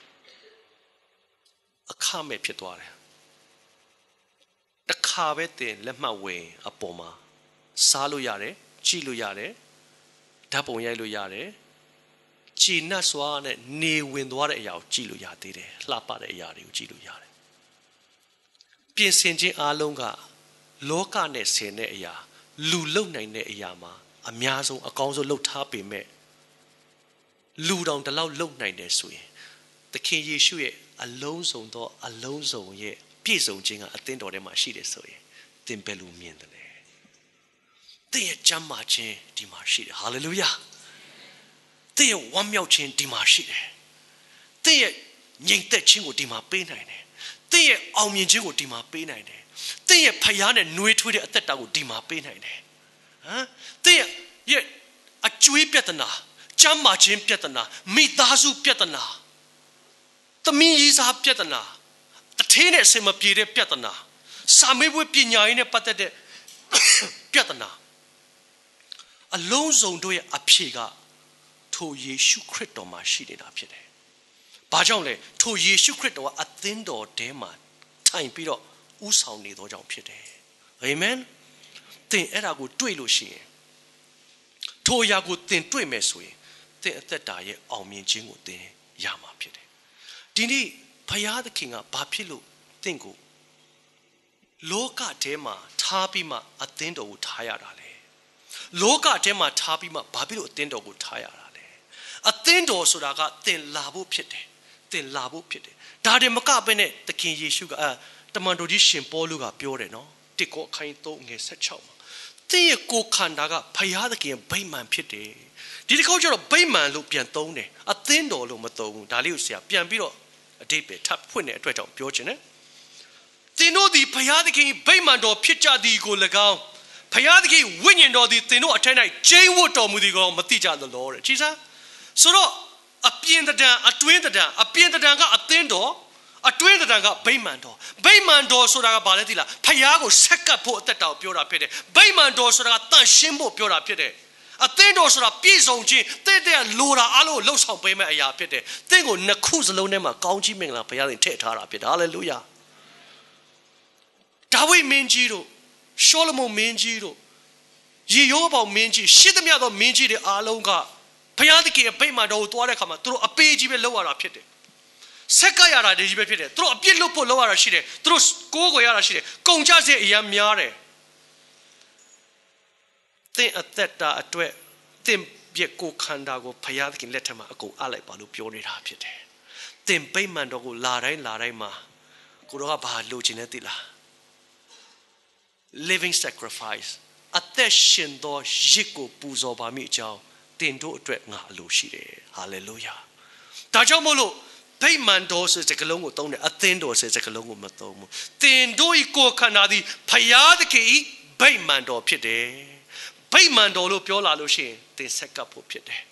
Speaker 1: အခမဲ့ဖြစ်သွားတယ်တခါပဲတင်လက်မှတ်ဝင်အပေါ်မှာစားလို့ရတယ်ကြည့်လို့ရတယ်ဓာတ်ပုံရိုက်လို့ရတယ်ကြည်နတ်စွာနဲ့နေဝင်သွားတဲ့အရာကိုကြည့်လို့ရသေးတယ်လှပတဲ့အရာတွေကိုကြည့်လို့ရတယ်ပြင်ဆင်ခြင်းအလုံးကလောကနဲ့ဆင်တဲ့အရာလူလုံနိုင်တဲ့အရာမှာအများဆုံးအကောင်းဆုံးလှုပ်ထားပေမဲ့လူတောင်တလောက်လုံနိုင်တယ်ဆိုရင်သခင်ယေရှုရဲ့အလုံးစုံသောအလုံးစုံရဲ့ပြည့်စုံခြင်းကအသင်းတော်ထဲမှာရှိတယ်ဆိုရင်သင်ဘယ်လိုမြင်တယ်လဲသင်ရဲ့ကျမ်းမာခြင်းဒီမှာရှိတယ်ဟာလေလုယာသင်ရဲ့ဝမ်းမြောက်ခြင်းဒီမှာရှိတယ်သင်ရဲ့ငြိမ်သက်ခြင်းကိုဒီမှာပေးနိုင်တယ်သင်ရဲ့အောင်မြင်ခြင်းကိုဒီမှာပေးနိုင်တယ်သင်ရဲ့ဖျားနဲ့နှွေးထွေးတဲ့အသက်တာကိုဒီမှာပေးနိုင်တယ်ဟမ်သင်ရဲ့အကျွေးပြဿနာကျမ်းမာခြင်းပြဿနာမိသားစုပြဿနာသမီးရေးစားပြဿနာတထေးနဲ့အစင်မပြေတဲ့ပြဿနာစာမေးပွဲပညာရေးနဲ့ပတ်သက်တဲ့ပြဿနာအလုံးစုံတို့ရဲ့အဖြေကထိုယေရှုခရစ်တော်မှာရှိနေတာဖြစ်တယ်။ဘာကြောင့်လဲထိုယေရှုခရစ်တော်ကအသင်းတော်ထဲမှာထိုင်ပြီးတော့ဥဆောင်နေသောကြောင့်ဖြစ်တယ်။အာမင်။သင်အဲ့ဒါကိုတွေ့လို့ရှိရင်ထိုအရာကိုသင်တွေ့မယ်ဆိုရင်သင်အသက်တာရဲ့အောင်မြင်ခြင်းကိုသင်ရမှာဖြစ်တယ်။ဒီနေ့ဘုရားသခင်ကဘာဖြစ်လို့သင်ကိုလောကထဲမှာထားပြီးမှအသင်းတော်ကိုထားရတာလဲလောကထဲမှာထားပြီးမှဘာဖြစ်လို့အသင်းတော်ကိုထားရတာလဲအသင်းတော်ဆိုတာကသင်လာဖို့ဖြစ်တယ်သင်လာဖို့ဖြစ်တယ်ဒါတည်းမကဘဲနဲ့သခင်ယေရှုကအဲတမန်တော်ကြီးရှင်ပေါလုကပြောတယ်နော်တစ်ကောခိုင်းသုံးငယ်ဆက်ချောက်မှာသင်ရဲ့ကိုယ်ခန္ဓာကဘုရားသခင်ဗိမာန်ဖြစ်တယ်ဒီတစ်ခေါက်ကျတော့ဗိမာန်လို့ပြန်သုံးတယ်အသင်းတော်လို့မသုံးဘူးဒါလေးကိုဆရာပြန်ပြီးတော့အတိတ်ပဲထပ်ဖွင့်တဲ့အတွက်ကြောင့်ပြောချင်တယ်သင်တို့ဒီဘုရားသခင်ဗိမာန်တော်ဖြစ်ကြသည်ကို၎င်းဘုရားသခင်ဝိညာဉ်တော်သည်သင်တို့အထက်၌ကျိန်းဝတ်တော်မူသည်ကိုမသိကြသလောတဲ့ကြည်စားဆိုတော့အပြင်းတံအတွင်းတံအပြင်းတံကအသင်းတော်အတွင်းတံကဗိမာန်တော်ဗိမာန်တော်ဆိုတာကဘာလဲသိလားဘုရားကိုဆက်ကပ်ဖို့အသက်တော်ပြောတာဖြစ်တယ်ဗိမာန်တော်ဆိုတာကတန့်ရှင်းဖို့ပြောတာဖြစ်တယ်အသင်းတော်ဆိုတာပြည့်စုံခြင်းတဲ့တဲ့လိုတာအားလုံးလှုပ်ဆောင်ပေးမဲ့အရာဖြစ်တယ်သင်ကိုနှစ်ခုစလုံးထဲမှာကောင်းကြီးမင်္ဂလာဘုရားသခင်ထည့်ထားတာဖြစ်တယ်ဟာလေလုယာဒါဝိဒ်မင်းကြီးတို့ရှောလမုန်မင်းကြီးတို့ယေရောဗောင်မင်းကြီးရှစ်သမျှသောမင်းကြီးတွေအားလုံးကဘုရားသခင်ရဲ့ဗိမာန်တော်ကိုသွားတဲ့အခါမှာသူတို့အပေးကြီးပဲလုပ်ရတာဖြစ်တယ်ဆက်ကရတာတွေကြီးပဲဖြစ်တယ်သူတို့အပြစ်လုပ်ဖို့လုပ်ရတာရှိတယ်သူတို့ကိုးကွယ်ရတာရှိတယ်ကုန်ကြစေအရန်များတယ်သင်အသက်တာအတွက်သင်ရဲ့ကိုယ်ခန္ဓာကိုဘုရားသခင်လက်ထက်မှာအကုန်အလိုက်ပါလို့ပြောနေတာဖြစ်တယ်သင်ဗိမာန်တော်ကိုလာတိုင်းလာတိုင်းမှာကိုတော်ကဘာလိုချင်လဲသိလားliving sacrifice အသက်ရှင်သောရစ်ကိုပူဇော်ပါမိအကြောင်းတင်တို့အတွက်ငါအလိုရှိတယ်ဟာလေလုယာဒါကြောင့်မို့လို့ဗိမာန်တော်ဆိုတဲ့စကားလုံးကိုသုံးတယ်အသင်းတော်ဆိုတဲ့စကားလုံးကိုမသုံးဘူးတင်တို့ဤကိုယ်ခန္ဓာသည်ဘုရားသခင်ဤဗိမာန်တော်ဖြစ်တယ်ဗိမာန်တော်လို့ပြောလာလို့ရှိရင်သင်ဆက်ကပ်ဖို့ဖြစ်တယ်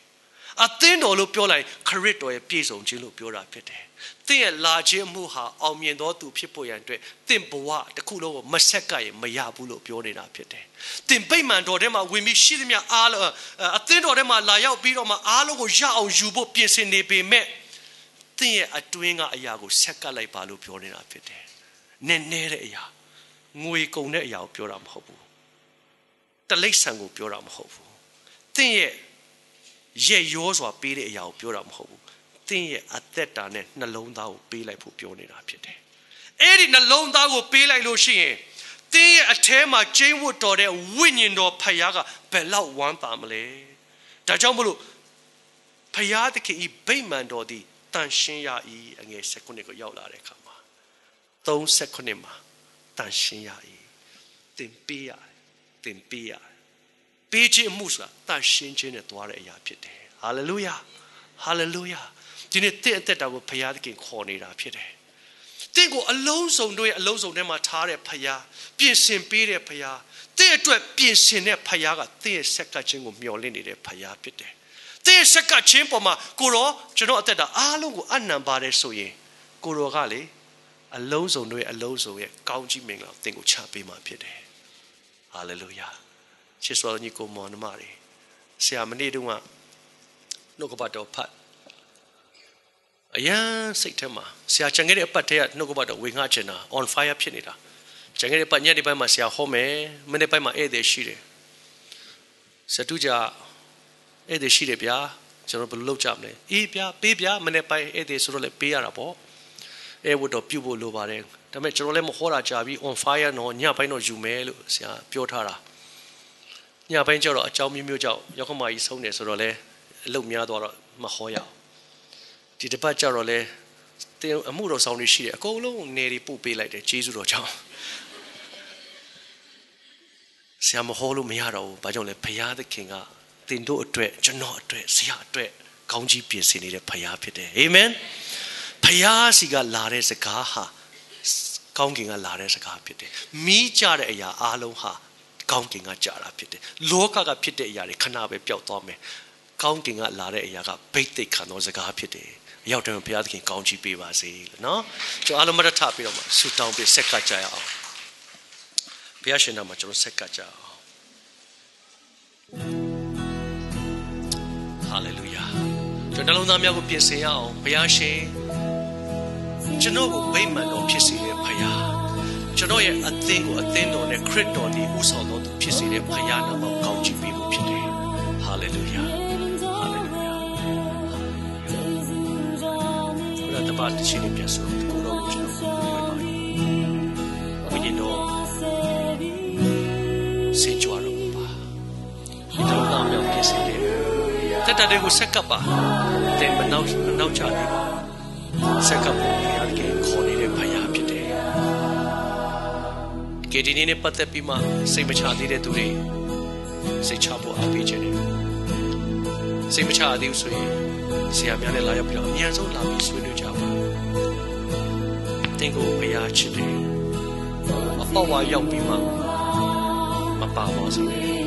Speaker 1: အသင်းတော်လို့ပြောလိုက်ခရစ်တော်ရဲ့ပြည့်စုံခြင်းလို့ပြောတာဖြစ်တယ်သင်ရဲ့လာခြင်းမှုဟာအောင်မြင်သောသူဖြစ်ဖို့ရန်အတွက်သင်ဘဝတစ်ခုလုံးကိုမဆက်ကရင်မရဘူးလို့ပြောနေတာဖြစ်တယ်သင်ဗိမာန်တော်ထဲမှာဝင်ပြီးရှိသမျှအားလုံးအသင်းတော်ထဲမှာလာရောက်ပြီးတော့မှအားလုံးကိုရအောင်ယူဖို့ပြင်ဆင်နေပေမဲ့သင်ရဲ့အတွင်းကအရာကိုဆက်ကပ်လိုက်ပါလို့ပြောနေတာဖြစ်တယ်နည်းနည်းတဲ့အရာငွေကုန်တဲ့အရာကိုပြောတာမဟုတ်ဘူးတလိ္ဆန်ကိုပြောတာမဟုတ်ဘူးသင်ရဲ့ရဲ့ရောစွာပေးတဲ့အရာကိုပြောတာမဟုတ်ဘူးသင်ရဲ့အသက်တာနဲ့နှလုံးသားကိုပေးလိုက်ဖို့ပြောနေတာဖြစ်တယ်အဲ့ဒီနှလုံးသားကိုပေးလိုက်လို့ရှိရင်သင်ရဲ့အထဲမှာကျင်းဝတ်တော်တဲ့ဝိညာဉ်တော်ဖခင်ကဘယ်လောက်ဝမ်းသာမလဲဒါကြောင့်မလို့ဖခင်သခင်ဤဗိမာန်တော်သည်တန်ရှင်းရ၏အငယ်၁၉ကိုရောက်လာတဲ့အခါမှာ၃၉မှာတန်ရှင်းရ၏သင်ပေးရတယ်သင်ပေးရတယ်ပေးခြင်းမှုဆိုတာတန်ရှင်းခြင်းနဲ့သွားတဲ့အရာဖြစ်တယ်ဟာလေလုယာဟာလေလုယာဒီနေ့တင့်အသက်တာကိုဖခင်သခင်ခေါ်နေတာဖြစ်တယ်တင့်ကိုအလုံးစုံတို့ရဲ့အလုံးစုံထဲမှာထားတဲ့ဖခင်ပြင်ဆင်ပေးတဲ့ဖခင်တင့်အတွက်ပြင်ဆင်တဲ့ဖခင်ကတင့်ရဲ့ဆက်ကပ်ခြင်းကိုမျှော်လင့်နေတဲ့ဖခင်ဖြစ်တယ်တင့်ဆက်ကပ်ခြင်းပေါ်မှာကိုရောကျွန်တော်အသက်တာအားလုံးကိုအနံပါတယ်ဆိုရင်ကိုရောကလေအလုံးစုံတို့ရဲ့အလုံးစုံရဲ့ကောင်းကြီးမင်္ဂလာတင့်ကိုချပေးမှာဖြစ်တယ်ဟာလေလုယာချစ်တော်ညီကိုမောင်နှမတွေဆရာမနေ့တုန်းကနှုတ်ကပတ်တော်ဖတ်အယံစိတ်ထဲမှာဆရာချန်ခဲ့တဲ့အပတ်တည်းကနှုတ်ကပတ်တော်ဝေငှချင်တာ on fire ဖြစ်နေတာချန်ခဲ့တဲ့ပတ်ညနေပိုင်းမှာဆရာဟောမယ်မနေ့ပိုင်းမှာဧည့်သည်ရှိတယ်စတူကြဧည့်သည်ရှိတယ်ဗျာကျွန်တော်ဘယ်လိုလုပ်ကြမလဲအေးဗျာပေးဗျာမနေ့ပိုင်းဧည့်သည်ဆိုတော့လည်းပေးရတာပေါ့အဲဝတ်တော်ပြုတ်ဖို့လိုပါတယ်ဒါပေမဲ့ကျွန်တော်လည်းမဟောတာကြာပြီး on fire တော့ညပိုင်းတော့ယူမယ်လို့ဆရာပြောထားတာညပိုင်းကျတော့အကြောင်းမျိုးမျိုးကြောင့်ရောက်ခမကြီးဆုံးတယ်ဆိုတော့လေအလုပ်များသွားတော့မဟောရအောင်ဒီတစ်ပတ်ကျတော့လေတင်အမှုတော်ဆောင်တွေရှိတယ်အကုန်လုံးနေတွေပို့ပေးလိုက်တယ်ကျေးဇူးတော်ကြောင့်ဆရာမဟောလို့မရတော့ဘူးဘာကြောင့်လဲဘုရားသခင်ကတင်တို့အတွက်ကျွန်တော်အတွက်ဆရာအတွက်ကောင်းကြီးပြင်ဆင်နေတဲ့ဘုရားဖြစ်တယ်အာမင်ဘုရားစီကလာတဲ့စကားဟာကောင်းကင်ကလာတဲ့စကားဖြစ်တယ်မိကြတဲ့အရာအားလုံးဟာကောင်းကင်ကကြာတာဖြစ်တယ်လောကကဖြစ်တဲ့အရာတွေခဏပဲပျောက်သွားမယ်ကောင်းကင်ကလာတဲ့အရာကဘိတ်သိက်ခံသောစကားဖြစ်တယ်ရောက်တယ်ဘုရားသခင်ကောင်းချီးပေးပါစေလို့နော်ကျွန်တော်အားလုံးမရထပြီးတော့မှဆူတောင်းပြီးဆက်ကပ်ကြရအောင်ဘုရားရှင်နာမှာကျွန်တော်ဆက်ကပ်ကြအောင်ဟာလေလုယာကျွန်တော်နှလုံးသားများကိုပြင်ဆင်ရအောင်ဘုရားရှင်ကျွန်တော်ကိုဗိမာန်တော်ဖြစ်စေတဲ့ဘုရားကျွန်တော်ရဲ့အသင်းကိုအသင်းတော်နဲ့ခရစ်တော်ဒီဥဆောင်တော်သူဖြစ်စေတဲ့ဘုရားနာမကိုကောင်းချီးပေးဖို့ဖြစ်တယ်ဟာလေလုယာတပတ်တစ်ချိန်ပြဆိုကိုတော့ကျွန်တော်ဝယ်ပါတယ်ဝိညာဉ်တော်စေကြွတော်ပါဒီတော့တော့မြောက်ဖြစ်စေတယ်တက်တဲ့ကိုဆက်ကပ်ပါတဲ့မနောက်မနောက်ချသေးပါဆက်ကပ်ဖို့ဘုရားကခေါ်နေတဲ့ဘုရားဖြစ်တယ်ကဲဒီနေ့နဲ့ပတ်သက်ပြီးမှစိတ်မချသေးတဲ့သူတွေစိတ်ချဖို့အားပေးခြင်းတယ်စိတ်မချသေးဘူးဆိုရင်ဆရာများနဲ့လာရောက်ပြီးတော့အမြန်ဆုံးလာပြီးဆွေးနွေးကြပါတင်ကိုဘုရားချစ်တယ်အပေါ်ဝါရောက်ပြီးမှမပါပါစေနဲ့